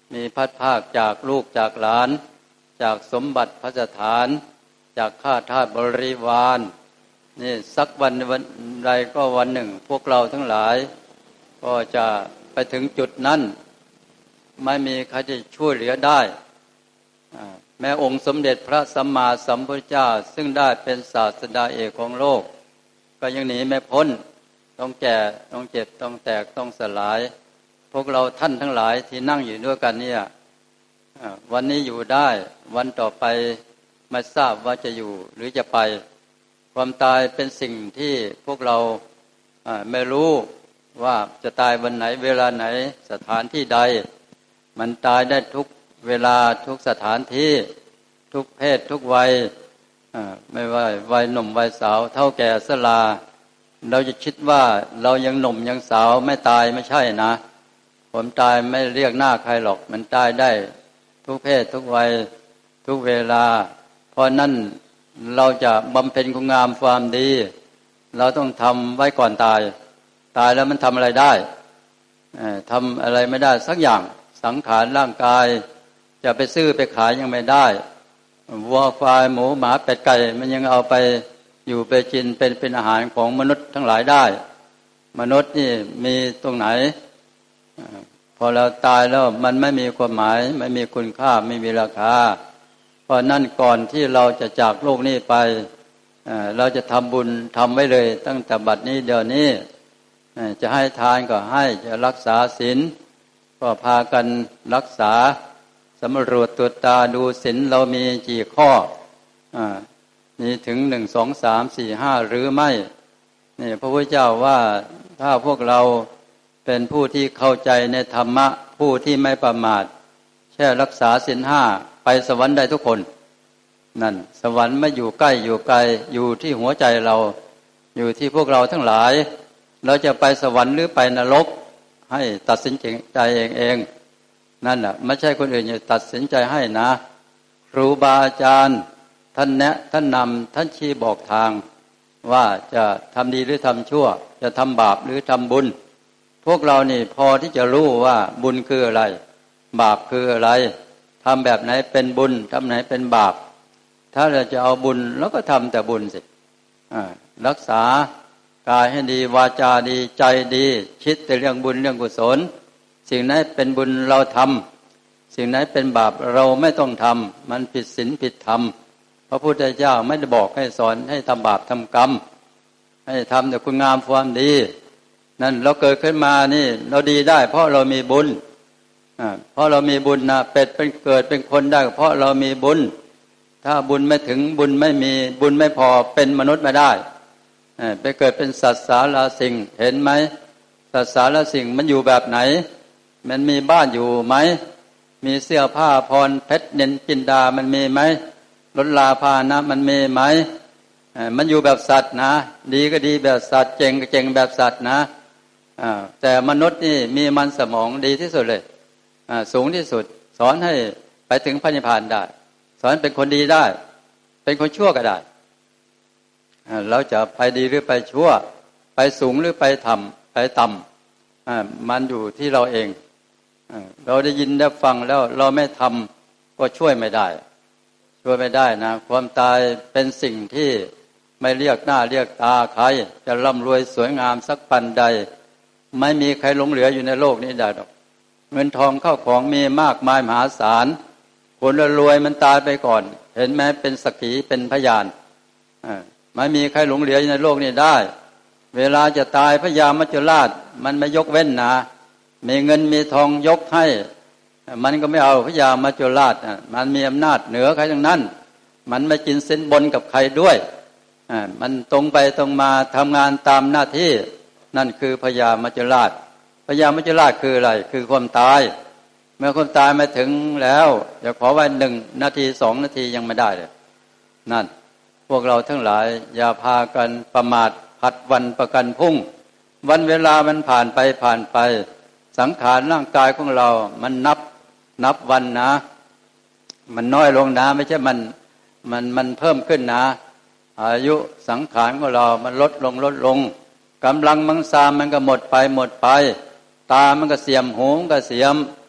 มีพัดภาคจากลูกจากหลานจากสมบัติพระสถานจากข้าทาสบริวารนี่สักวันใดก็วันหนึ่งพวกเราทั้งหลายก็จะไปถึงจุดนั้นไม่มีใครจะช่วยเหลือได้แม้องค์สมเด็จพระสัมมาสัมพุทธเจ้าซึ่งได้เป็นศาสดาเอกของโลกก็ยังหนีไม่พ้นต้องแก่ต้องเจ็บต้องแตกต้องสลายพวกเราท่านทั้งหลายที่นั่งอยู่ด้วยกันเนี่ยวันนี้อยู่ได้วันต่อไปไม่ทราบว่าจะอยู่หรือจะไปความตายเป็นสิ่งที่พวกเราไม่รู้ว่าจะตายวันไหนเวลาไหนสถานที่ใดมันตายได้ทุกเวลาทุกสถานที่ทุกเพศทุกวัยไม่ว่าวัยหนุ่มวัยสาวเฒ่าแก่ชราเราจะคิดว่าเรายังหนุ่มยังสาวไม่ตายไม่ใช่นะผมตายไม่เรียกหน้าใครหรอกมันตายได้ทุกเพศทุกวัยทุกเวลาเพราะนั้นเราจะบำเพ็ญคุณงามความดีเราต้องทำไว้ก่อนตายแล้วมันทำอะไรได้ทำอะไรไม่ได้สักอย่างสังขารร่างกายจะไปซื้อไปขายยังไม่ได้วัวควายหมูหมาเป็ดไก่มันยังเอาไปอยู่ไปกินเป็นอาหารของมนุษย์ทั้งหลายได้มนุษย์นี่มีตรงไหนพอเราตายแล้วมันไม่มีความหมายไม่มีคุณค่าไม่มีราคาเพราะนั่นก่อนที่เราจะจากโลกนี้ไปเราจะทำบุญทำไว้เลยตั้งแต่บัดนี้เดี๋ยวนี้จะให้ทานก็ให้จะรักษาศีลก็พากันรักษาสำรวจตรวจตาดูศีลเรามีกี่ข้อมีถึง1 2 3 4 5หรือไม่นี่พระพุทธเจ้าว่าถ้าพวกเราเป็นผู้ที่เข้าใจในธรรมะผู้ที่ไม่ประมาทแค่รักษาศีล5ไปสวรรค์ได้ทุกคนนั่นสวรรค์ไม่อยู่ใกล้อยู่ไกลอยู่ที่หัวใจเราอยู่ที่พวกเราทั้งหลายเราจะไปสวรรค์หรือไปนรกให้ตัดสินใจเองนั่นแหละไม่ใช่คนอื่นจะตัดสินใจให้นะครูบาอาจารย์ท่านแนะท่านนำท่านชี้บอกทางว่าจะทำดีหรือทำชั่วจะทำบาปหรือทำบุญพวกเรานี่พอที่จะรู้ว่าบุญคืออะไรบาปคืออะไรทำแบบไหนเป็นบุญทำไหนเป็นบาปถ้าเราจะเอาบุญแล้วก็ทำแต่บุญสิรักษากายให้ดีวาจาดีใจดีคิดแต่เรื่องบุญเรื่องกุศลสิ่งไหนเป็นบุญเราทำสิ่งไหนเป็นบาปเราไม่ต้องทำมันผิดศีลผิดธรรมพระพุทธเจ้าไม่ได้บอกให้สอนให้ทำบาปทำกรรมให้ทำแต่คุณงามความดีนั่นเราเกิดขึ้นมานี่เราดีได้เพราะเรามีบุญเพราะเรามีบุญนะเป็นเกิดเป็นคนได้เพราะเรามีบุญถ้าบุญไม่ถึงบุญไม่มีบุญไม่พอเป็นมนุษย์ไม่ได้ไปเกิดเป็นสัตว์สาราสิ่งเห็นไหมสัตว์สาราสิ่งมันอยู่แบบไหนมันมีบ้านอยู่ไหมมีเสื้อผ้าพรเพชรเนินจินดามันมีไหมรถลาภานะมันมีไหมมันอยู่แบบสัตว์นะดีก็ดีแบบสัตว์เจ๋งก็เจ๋งแบบสัตว์นะแต่มนุษย์นี่มีมันสมองดีที่สุดเลยสูงที่สุดสอนให้ไปถึงพระนิพพานได้สอนเป็นคนดีได้เป็นคนชั่วก็ได้เราจะไปดีหรือไปชั่วไปสูงหรือไปต่ำมันอยู่ที่เราเองเราได้ยินได้ฟังแล้วเราไม่ทำก็ช่วยไม่ได้นะความตายเป็นสิ่งที่ไม่เรียกหน้าเรียกตาใครจะร่ำรวยสวยงามสักปันใดไม่มีใครหลงเหลืออยู่ในโลกนี้ได้หรอกเงินทองเข้าของมีมากมายมหาศาลคนรวยมันตายไปก่อนเห็นไหมเป็นสักขีเป็นพยานไม่มีใครหลงเหลืออยู่ในโลกนี้ได้เวลาจะตายพญามัจจุราชมันไม่ยกเว้นนะมีเงินมีทองยกให้มันก็ไม่เอาพญามัจจุราชมันมีอำนาจเหนือใครทั้งนั้นมันไม่กินสินบนกับใครด้วยมันตรงไปตรงมาทำงานตามหน้าที่นั่นคือพญามัจจุราชพญามัจจุราชคืออะไรคือความตายเมื่อความตายมาถึงแล้วอย่าขอไว้1 นาที 2 นาทียังไม่ได้เลยนั่นพวกเราทั้งหลายอย่าพากันประมาทผัดวันประกันพรุ่งวันเวลามันผ่านไปสังขารร่างกายของเรามันนับวันนะมันน้อยลงนะไม่ใช่มันเพิ่มขึ้นนะอายุสังขารของเรามันลดลงกำลังมังสามันก็หมดไปตามันก็เสื่อมหูมันก็เสื่อม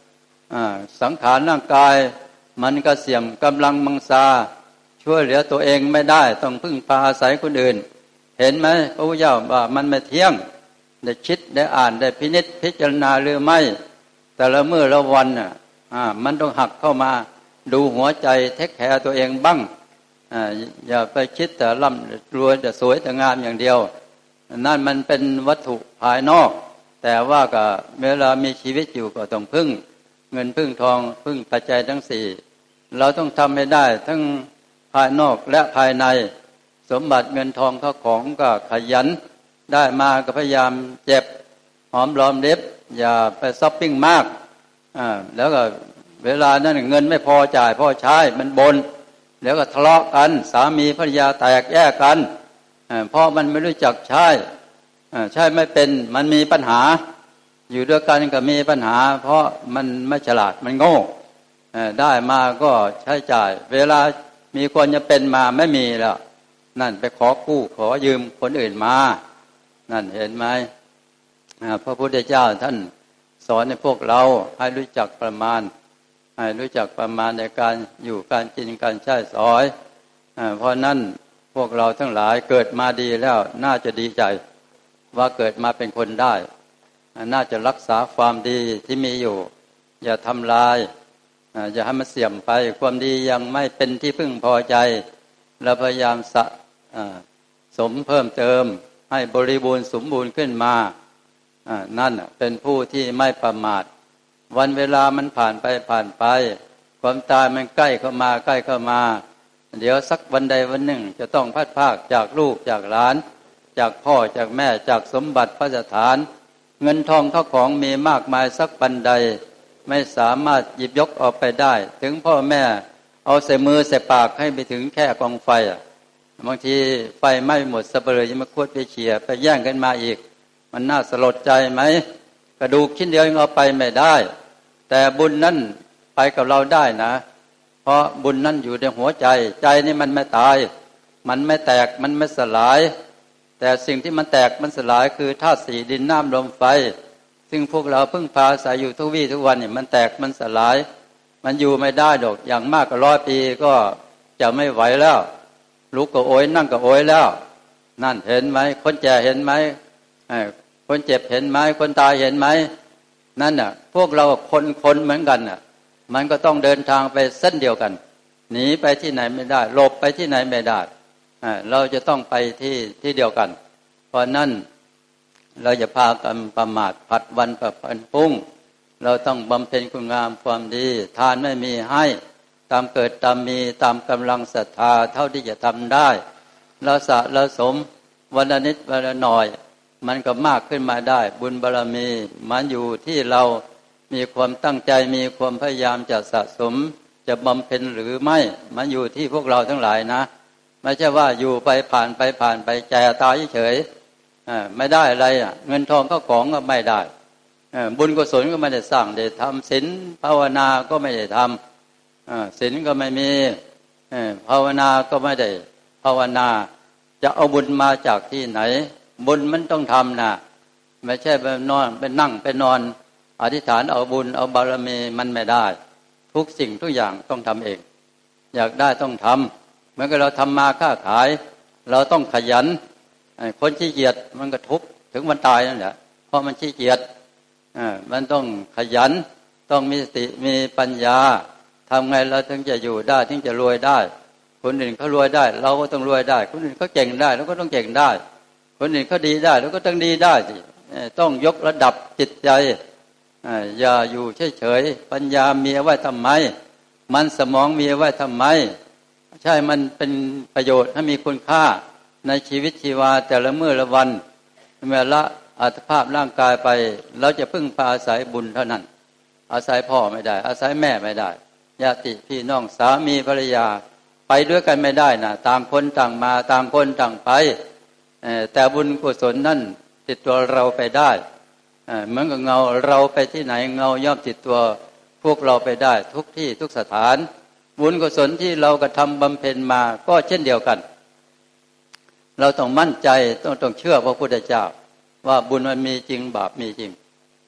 สังขารร่างกายมันก็เสื่อมกำลังมังสาช่วยเหลือตัวเองไม่ได้ต้องพึ่งพาอาศัยคนอื่นเห็นไหมพระพุทธเจ้าว่ามันไม่เที่ยงได้คิดได้อ่านได้พินิจพิจารณาหรือไม่แต่ละมื้อละวันมันต้องหักเข้ามาดูหัวใจเทคแคร์ตัวเองบ้างอย่าไปคิดแต่ร่ำรวยแต่สวยแต่งามอย่างเดียวนั่นมันเป็นวัตถุภายนอกแต่ว่าก็เวลามีชีวิตอยู่ก็ต้องพึ่งเงินพึ่งทองพึ่งปัจจัยทั้งสี่เราต้องทำให้ได้ทั้งภายนอกและภายในสมบัติเงินทองข้าวของก็ขยันได้มาก็พยายามเจ็บหอมรอมริบอย่าไปช้อปปิ้งมากแล้วก็เวลานั้นเงินไม่พอจ่ายพอใช้มันบ่นแล้วก็ทะเลาะกันสามีภรรยาแตกแยกกันเพราะมันไม่รู้จักใช้ไม่เป็นมันมีปัญหาอยู่ด้วยกันก็มีปัญหาเพราะมันไม่ฉลาดมันโง่ได้มาก็ใช้จ่ายเวลามีคนจะเป็นมาไม่มีแล้วนั่นไปขอกู้ขอยืมคนอื่นมานั่นเห็นไหมพระพุทธเจ้าท่านสอนให้พวกเราให้รู้จักประมาณให้รู้จักประมาณในการอยู่การกินการใช้สอยเพราะนั้นพวกเราทั้งหลายเกิดมาดีแล้วน่าจะดีใจว่าเกิดมาเป็นคนได้น่าจะรักษาความดีที่มีอยู่อย่าทำลายอย่าให้มันเสื่อมไปความดียังไม่เป็นที่พึ่งพอใจเราพยายามสมเพิ่มเติมให้บริบูรณ์สมบูรณ์ขึ้นมานั่นเป็นผู้ที่ไม่ประมาทวันเวลามันผ่านไปความตายมันใกล้เข้ามาใกล้เข้ามาเดี๋ยวสักวันใดวันหนึ่งจะต้องพัดพรากจากลูกจากหลานจากพ่อจากแม่จากสมบัติพระสถานเงินทองข้าวของมีมากมายสักปันใดไม่สามารถหยิบยกออกไปได้ถึงพ่อแม่เอาใส่มือใส่ปากให้ไปถึงแค่กองไฟบางทีไฟไหม้หมดสับเปลือยังมาควดไปเฉี่ยไปแย่งกันมาอีกมันน่าสลดใจไหมกระดูกชิ้นเดียวยังเอาไปไม่ได้แต่บุญนั้นไปกับเราได้นะเพราะบุญนั้นอยู่ในหัวใจใจนี่มันไม่ตายมันไม่แตกมันไม่สลายแต่สิ่งที่มันแตกมันสลายคือธาตุสี่ดินน้ำลมไฟซึ่งพวกเราพึ่งพาอาศัยอยู่ทุกวี่ทุกวันเนี่ยมันแตกมันสลายมันอยู่ไม่ได้ดอกอย่างมากก็100 ปีก็จะไม่ไหวแล้วลุกก็โอยนั่งก็โอยแล้วนั่นเห็นไหมคนแก่เห็นไหมคนเจ็บเห็นไหมคนตายเห็นไหมนั่นน่ะพวกเราคนเหมือนกันน่ะมันก็ต้องเดินทางไปเส้นเดียวกันหนีไปที่ไหนไม่ได้หลบไปที่ไหนไม่ได้เราจะต้องไปที่เดียวกันเพราะนั้นเราจะพากันประมาทผัดวันประพันพุ่งเราต้องบำเพ็ญคุณงามความดีทานไม่มีให้ตามเกิดตามมีตามกำลังศรัทธาเท่าที่จะทำได้เราสะสมวันละนิดวันละหน่อยมันก็มากขึ้นมาได้บุญบารมีมันอยู่ที่เรามีความตั้งใจมีความพยายามจะสะสมจะบำเพ็ญหรือไม่มันอยู่ที่พวกเราทั้งหลายนะไม่ใช่ว่าอยู่ไปผ่านไปแก่ตายเฉยไม่ได้อะไรเงินทองข้าวของก็ไม่ได้บุญกุศลก็ไม่ได้สร้างได้ทำศีลภาวนาก็ไม่ได้ทำศีลก็ไม่มีภาวนาก็ไม่ได้ภาวนาจะเอาบุญมาจากที่ไหนบุญมันต้องทำนะไม่ใช่ไปนอนไปนั่งไปนอนอธิษฐานเอาบุญเอาบารมีมันไม่ได้ทุกสิ่งทุกอย่างต้องทำเองอยากได้ต้องทำเหมือนกับเราทำมาค้าขายเราต้องขยันคนขี้เกียจมันก็ทุกข์ถึงวันตายนั่นแหละเพราะมันขี้เกียจมันต้องขยันต้องมีสติมีปัญญาทำไงเราถึงจะอยู่ได้ถึงจะรวยได้คนอื่นเขารวยได้เราก็ต้องรวยได้คนอื่นเขาเก่งได้เราก็ต้องเก่งได้คนอื่นเขาดีได้เราก็ต้องดีได้สิต้องยกระดับจิตใจอย่าอยู่เฉยๆปัญญามีเอาไว้ทำไมมันสมองมีเอาไว้ทำไมใช่มันเป็นประโยชน์ให้มีคุณค่าในชีวิตชีวาแต่ละมื้อละวันเมื่อละอัตภาพร่างกายไปเราจะพึ่งพาอาศัยบุญเท่านั้นอาศัยพ่อไม่ได้อาศัยแม่ไม่ได้ญาติพี่น้องสามีภรรยาไปด้วยกันไม่ได้นะต่างคนต่างมาต่างคนต่างไปแต่บุญกุศลนั่นติดตัวเราไปได้เหมือนกับเงาเราไปที่ไหนเงาย่อมติดตัวพวกเราไปได้ทุกที่ทุกสถานบุญกุศลที่เรากระทำบำเพ็ญมาก็เช่นเดียวกันเราต้องมั่นใจต้องเชื่อพระพุทธเจ้าว่าบุญมันมีจริงบาปมีจริง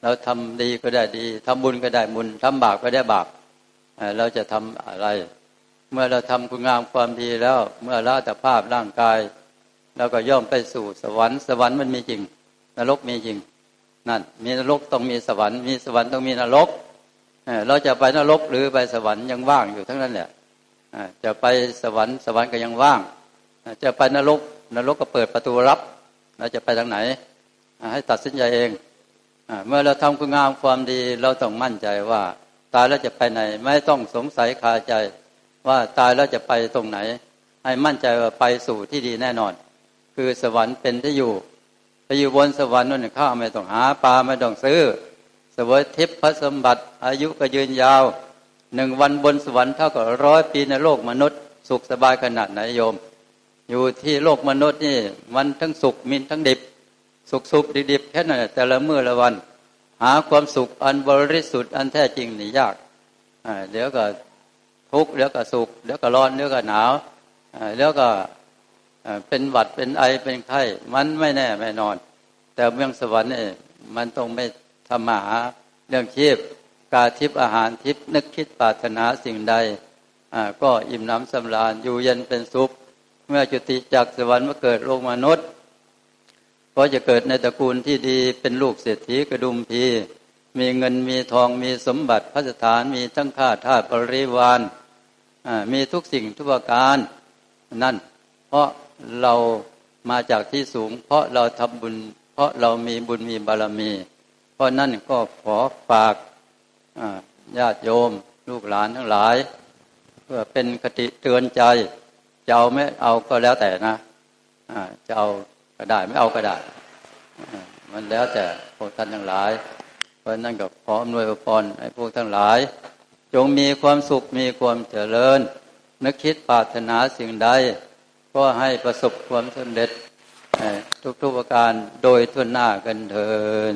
เราทำดีก็ได้ดีทำบุญก็ได้บุญทำบาปก็ได้บาปเราจะทำอะไรเมื่อเราทำคุณงามความดีแล้วเมื่อละอัตภาพร่างกายเราก็ย่อมไปสู่สวรรค์สวรรค์มันมีจริงนรกมีจริงนั่นมีนรกต้องมีสวรรค์มีสวรรค์ต้องมีนรกเราจะไปนรกหรือไปสวรรค์ยังว่างอยู่ทั้งนั้นแหละจะไปสวรรค์สวรรค์ก็ยังว่างจะไปนรกนรกก็เปิดประตูรับเราจะไปทางไหนให้ตัดสินใจเองเมื่อเราทำคุณงามความดีเราต้องมั่นใจว่าตายแล้วจะไปไหนไม่ต้องสงสัยคาใจว่าตายแล้วจะไปตรงไหนให้มั่นใจว่าไปสู่ที่ดีแน่นอนคือสวรรค์เป็นที่อยู่ไปอยู่บนสวรรค์นั่นข้าวไม่ต้องหาปลาไม่ต้องซื้อเสวยทิพย์พระสมบัติอายุก็ยืนยาว1 วันบนสวรรค์เท่ากับ100 ปีในโลกมนุษย์สุขสบายขนาดไหนโยมอยู่ที่โลกมนุษย์นี่มันทั้งสุขมีทั้งดิบสุขดิบแค่นั้นแต่ละมื้อละวันหาความสุขอันบริสุทธิ์อันแท้จริงนี่ยากเดี๋ยวก็ทุกข์เดี๋ยวก็สุขเดี๋ยวก็ร้อนเดี๋ยวก็หนาวเดี๋ยวก็เป็นหวัดเป็นไอเป็นไข้มันไม่แน่ไม่นอนแต่เมืองสวรรค์นี่มันต้องไม่ทำมาหาเรื่องชีพกายทิพย์อาหารทิพย์นึกคิดปรารถนาสิ่งใดก็อิ่มน้ำสำราญอยู่เย็นเป็นสุขเมื่อจุติจากสวรรค์มาเกิดโลกมนุษย์ก็จะเกิดในตระกูลที่ดีเป็นลูกเศรษฐีกระดุมพีมีเงินมีทองมีสมบัติพระสถานมีทั้งข้าทาสบริวารมีทุกสิ่งทุกประการนั่นเพราะเรามาจากที่สูงเพราะเราทำบุญเพราะเรามีบุญมีบารมีเพราะนั่นก็ขอฝากญาติโยมลูกหลานทั้งหลายเพื่อเป็นคติเตือนใจจะเอาไม่เอาก็แล้วแต่นะจะเอาก็ได้ไม่เอาก็ได้มันแล้วแต่พวกท่านทั้งหลายเพราะนั่นก็ขออำนวยพรให้พวกทั้งหลายจงมีความสุขมีความเจริญนึกคิดปรารถนาสิ่งใดก็ให้ประสบความสำเร็จทุกๆประการโดยทั่วหน้ากันเถิด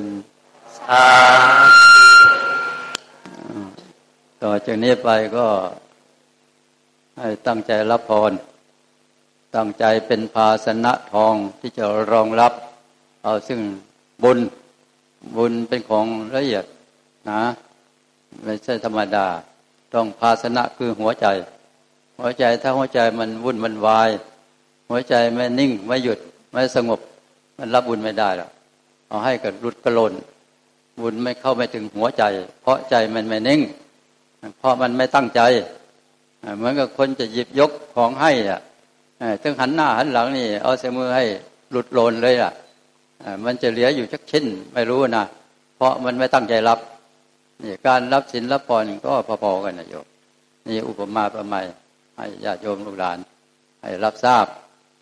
ต่อจากนี้ไปก็ให้ตั้งใจรับพรตั้งใจเป็นภาชนะทองที่จะรองรับเอาซึ่งบุญเป็นของละเอียดนะไม่ใช่ธรรมดาต้องภาชนะคือหัวใจถ้าหัวใจมันวุ่นมันวายหัวใจไม่นิ่งไม่หยุดไม่สงบมันรับบุญไม่ได้หรอกเอาให้กับรุดกระโลนบุญไม่เข้าไม่ถึงหัวใจเพราะใจมันไม่นิ่งเพราะมันไม่ตั้งใจเหมือนกับคนจะหยิบยกของให้ถึงหันหน้าหันหลังนี่เอาใส่มือให้หลุดโลนเลยมันจะเหลืออยู่สักชิ้นไม่รู้นะเพราะมันไม่ตั้งใจรับนี่การรับศีลรับพรก็พอๆกันนะโยมนี่อุปมาประไมยให้ญาติโยมลูกหลานให้รับทราบ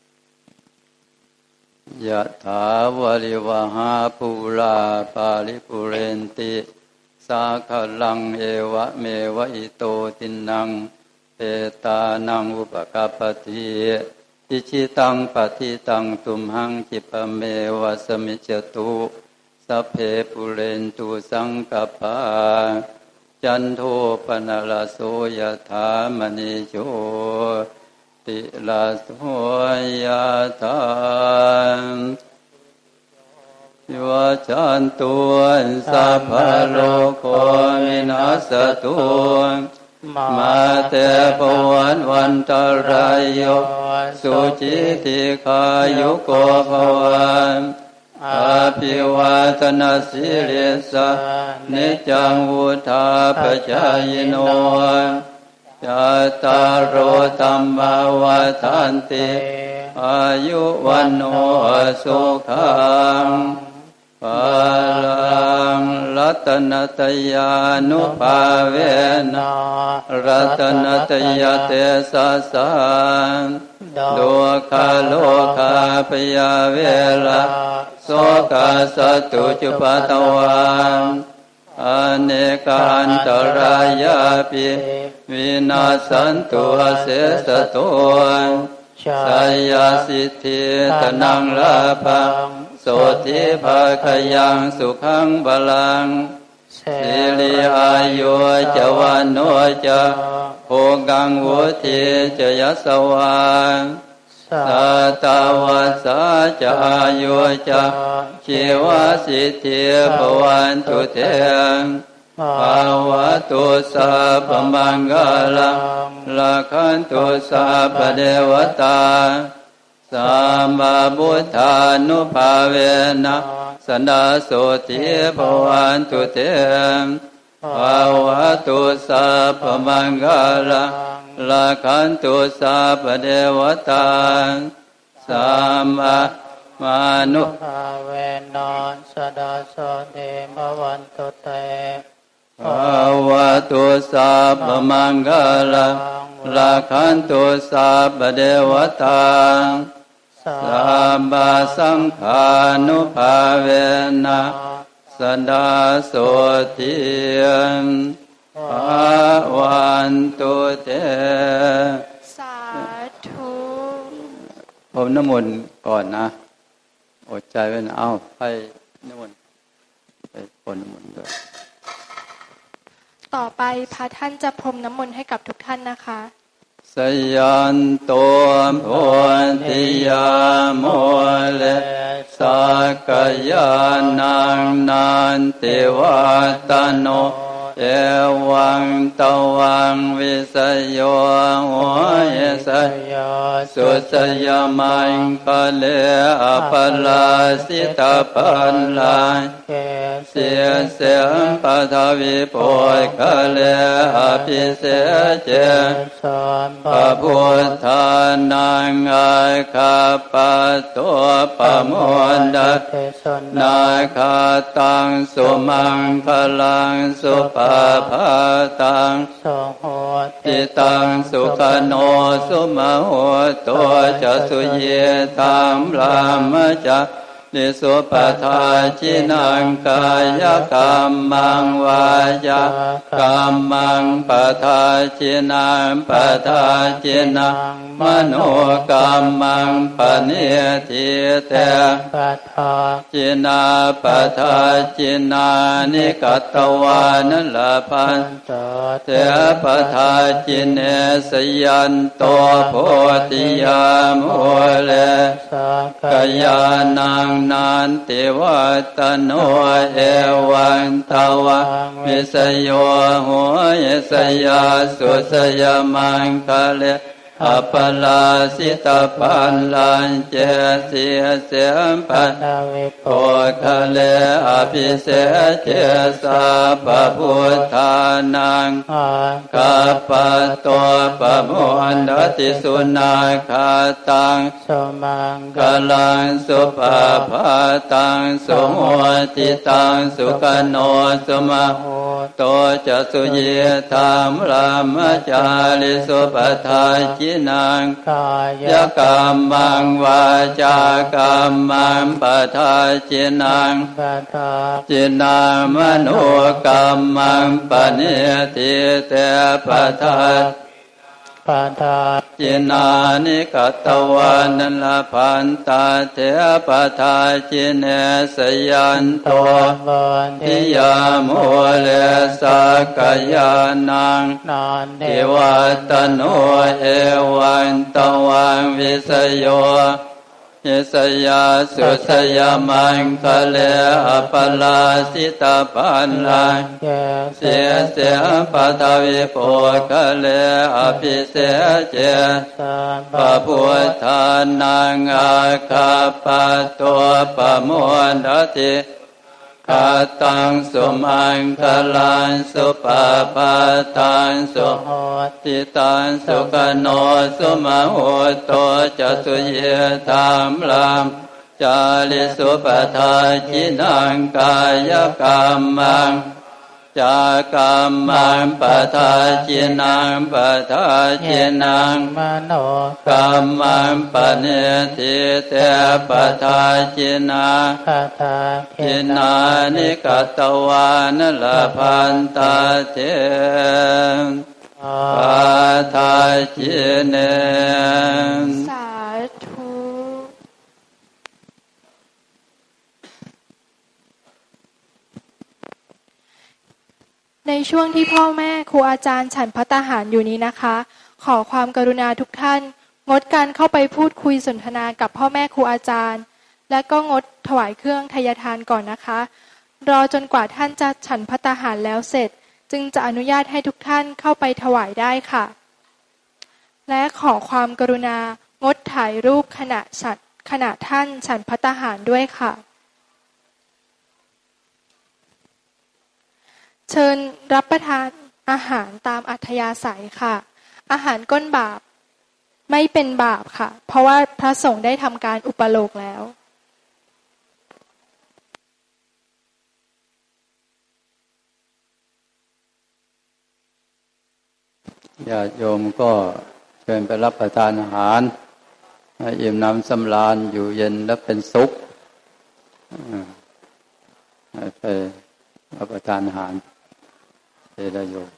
ยะถาวาริวหาภูราปาริปุเรนติสาคลังเอวะเมวะอิโตตินังเปตานังอุปกัปปติอิชิตังปฏิตังตุมหังจิปเมวะสมิจจตุสัพเพปุเรนตุสังกปาจันโทปนะระโสยถามณิโชติลาโสยถายวะจันตุสัพพะโลกโควินาศตุมาเตปวันตรายโยสุจิติขายุโกภวันอาภิวาทนาสิริสะนิจังวุธาปจายโนจัตตารโอธัมมาวาทันติอายุวันโนสุขังภาลังรัตนตยานุภาเวนะรัตนตยเตสัสสะโลกาโลกาปยาเวละโสกาสตุจุปตวันอเนกาอันตรายาปิวินาสันตุเสสตุสายาสิทธิตนังลาภังโสธิภาคยังสุขังบาลังสิริอายุจวันโนจะโภกังวุธิจะยัสสวาสสัตวัสสะจายุจะชีวสิทธิภวันตุเตภาวะตุสัพพมังคลังลักขันตุสัพพเทวตาสัมมาพุทธานุภาเวนะสันดาโสติภวันตุเตภาวะตุสัพพมังคลังลักขันตุสัพพเทวตาสัมมามานุภาเวนะสันดาโสติภวันตุเตภาวะตุสัพพมังคลังลักขันตุสัพพเทวตาสัมมาสังฆานุภาเวนะสันดาโสติภวันตุเตสาธุผมน้ำมนต์ก่อนนะอดใจไว้นะเอาให้น้ำมนต์ไปพรมน้ำมนต์ด้วยต่อไปพระท่านจะพรมน้ำมนต์ให้กับทุกท่านนะคะสยันโตโพธิยาโมเลสักยานังนันติวัตโนเอวังตวังวิสโยโหยสยสุสยมังคะเลอปลาสิตาปัลลาเสียเสียงปะทวิโพยคะเลอภิเสเจพระพุทธานังอาคาปะตัวปะโมดะนาคาตังสุมังคลังสุปาภาตังติตังสุขโนสุมโหตัวจะสุเยตัมรามจะนิสุปทาชินังกายกรรมังวายกรรมังปทาชินังปทาชินังมโนกรรมังปเนติเตปทาชินาปทาชินานิกัตตวานัลพันเตปทาชิเนสยันโตโพธิยามโหเลกยานังนันติวัตโนเอวันตวังวิสโยโหยสยาสุสยมังคะเลอปลาสิตาปัลลัญเจเสียเสียมปันวิโพคะเลอภิเสเจสาปะพุทธานังกัปปะโตปะโมดติสุนาคาตังสุมังคลังสุปาภาตังสุโหติตังสุขโนสุมโหโตจะสุเยธามรามจาริสุปทาจินังกายกรรมังวาจากรรมังปทาจินังปทาจินามโนกรรมังปเนติเตปทาปทาจินานิกัตตวานัลพันตาเถปทาจิเนสยันโตทิยามโหเลสักยานังนันติวัตโนเอวันตวังวิสโยยสยาสุสยมังคะเลอปลาสิตาปัลลังเสียเสียปะทวิโพคะเลอภิเสเจพระพุทธานังอาคาปะตัวปะโมดติคาตังสุมังคลังสุปาภาตังสุโหติตังสุขโนสุมโหโตจะสุเยธามรามจาริสุปทาจินังกายกรรมังจากรรมังปทาจินังปทาจินังมโนกรรมังปเนติเตปทาจินาปทาจินานิกัตตวานัลพันตาเตปทาจิเนสาธุ ในช่วงที่พ่อแม่ครูอาจารย์ฉันภัตตาหารอยู่นี้นะคะขอความกรุณาทุกท่านงดการเข้าไปพูดคุยสนทนากับพ่อแม่ครูอาจารย์ และก็งดถวายเครื่องทายทานก่อนนะคะรอจนกว่าท่านจะฉันภัตตาหารแล้วเสร็จจึงจะอนุญาตให้ทุกท่านเข้าไปถวายได้ค่ะและขอความกรุณางดถ่ายรูปขณะท่านฉันภัตตาหารด้วยค่ะเชิญรับประทานอาหารตามอัธยาศัยค่ะอาหารก้นบาปไม่เป็นบาปค่ะเพราะว่าพระสงฆ์ได้ทำการอุปโลกแล้วญาติโยมก็เชิญไปรับประทานอาหารให้อิ่มน้ำสำราญอยู่เย็นและเป็นสุขให้ไปรับประทานอาหารเจริญโยม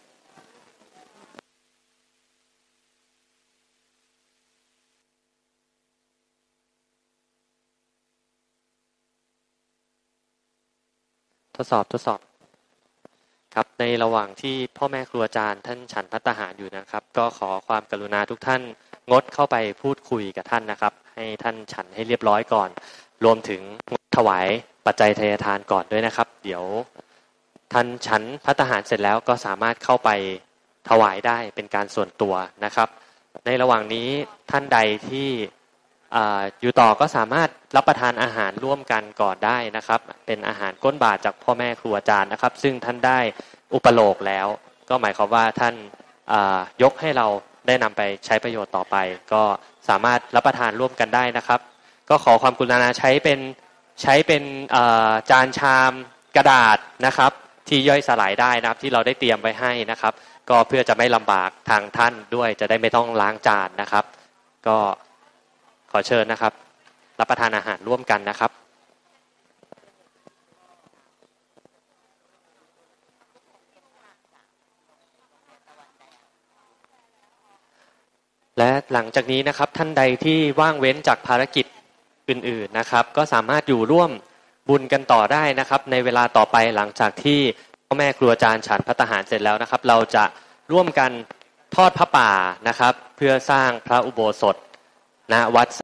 ทดสอบครับในระหว่างที่พ่อแม่ครูอาจารย์ท่านฉันภัตตาหารอยู่นะครับก็ขอความกรุณาทุกท่านงดเข้าไปพูดคุยกับท่านนะครับให้ท่านฉันให้เรียบร้อยก่อนรวมถึงถวายปัจจัยทายทานก่อนด้วยนะครับเดี๋ยวท่านฉันภัตตาหารเสร็จแล้วก็สามารถเข้าไปถวายได้เป็นการส่วนตัวนะครับในระหว่างนี้ท่านใดที่อยู่ต่อก็สามารถรับประทานอาหารร่วมกันก่อนได้นะครับเป็นอาหารก้นบาตรจากพ่อแม่ครูอาจารย์นะครับซึ่งท่านได้อุปโลกแล้วก็หมายความว่าท่านยกให้เราได้นำไปใช้ประโยชน์ต่อไปก็สามารถรับประทานร่วมกันได้นะครับก็ขอความกรุณาใช้เป็นจานชามกระดาษนะครับที่ย่อยสลายได้นะครับที่เราได้เตรียมไว้ให้นะครับก็เพื่อจะไม่ลำบากทางท่านด้วยจะได้ไม่ต้องล้างจานนะครับก็ขอเชิญนะครับรับประทานอาหารร่วมกันนะครับและหลังจากนี้นะครับท่านใดที่ว่างเว้นจากภารกิจอื่นๆนะครับก็สามารถอยู่ร่วมบุญกันต่อได้นะครับในเวลาต่อไปหลังจากที่พ่อแม่ครูอาจารย์ฉันภัตตาหารเสร็จแล้วนะครับเราจะร่วมกันทอดผ้าป่านะครับเพื่อสร้างพระอุโบสถณวัด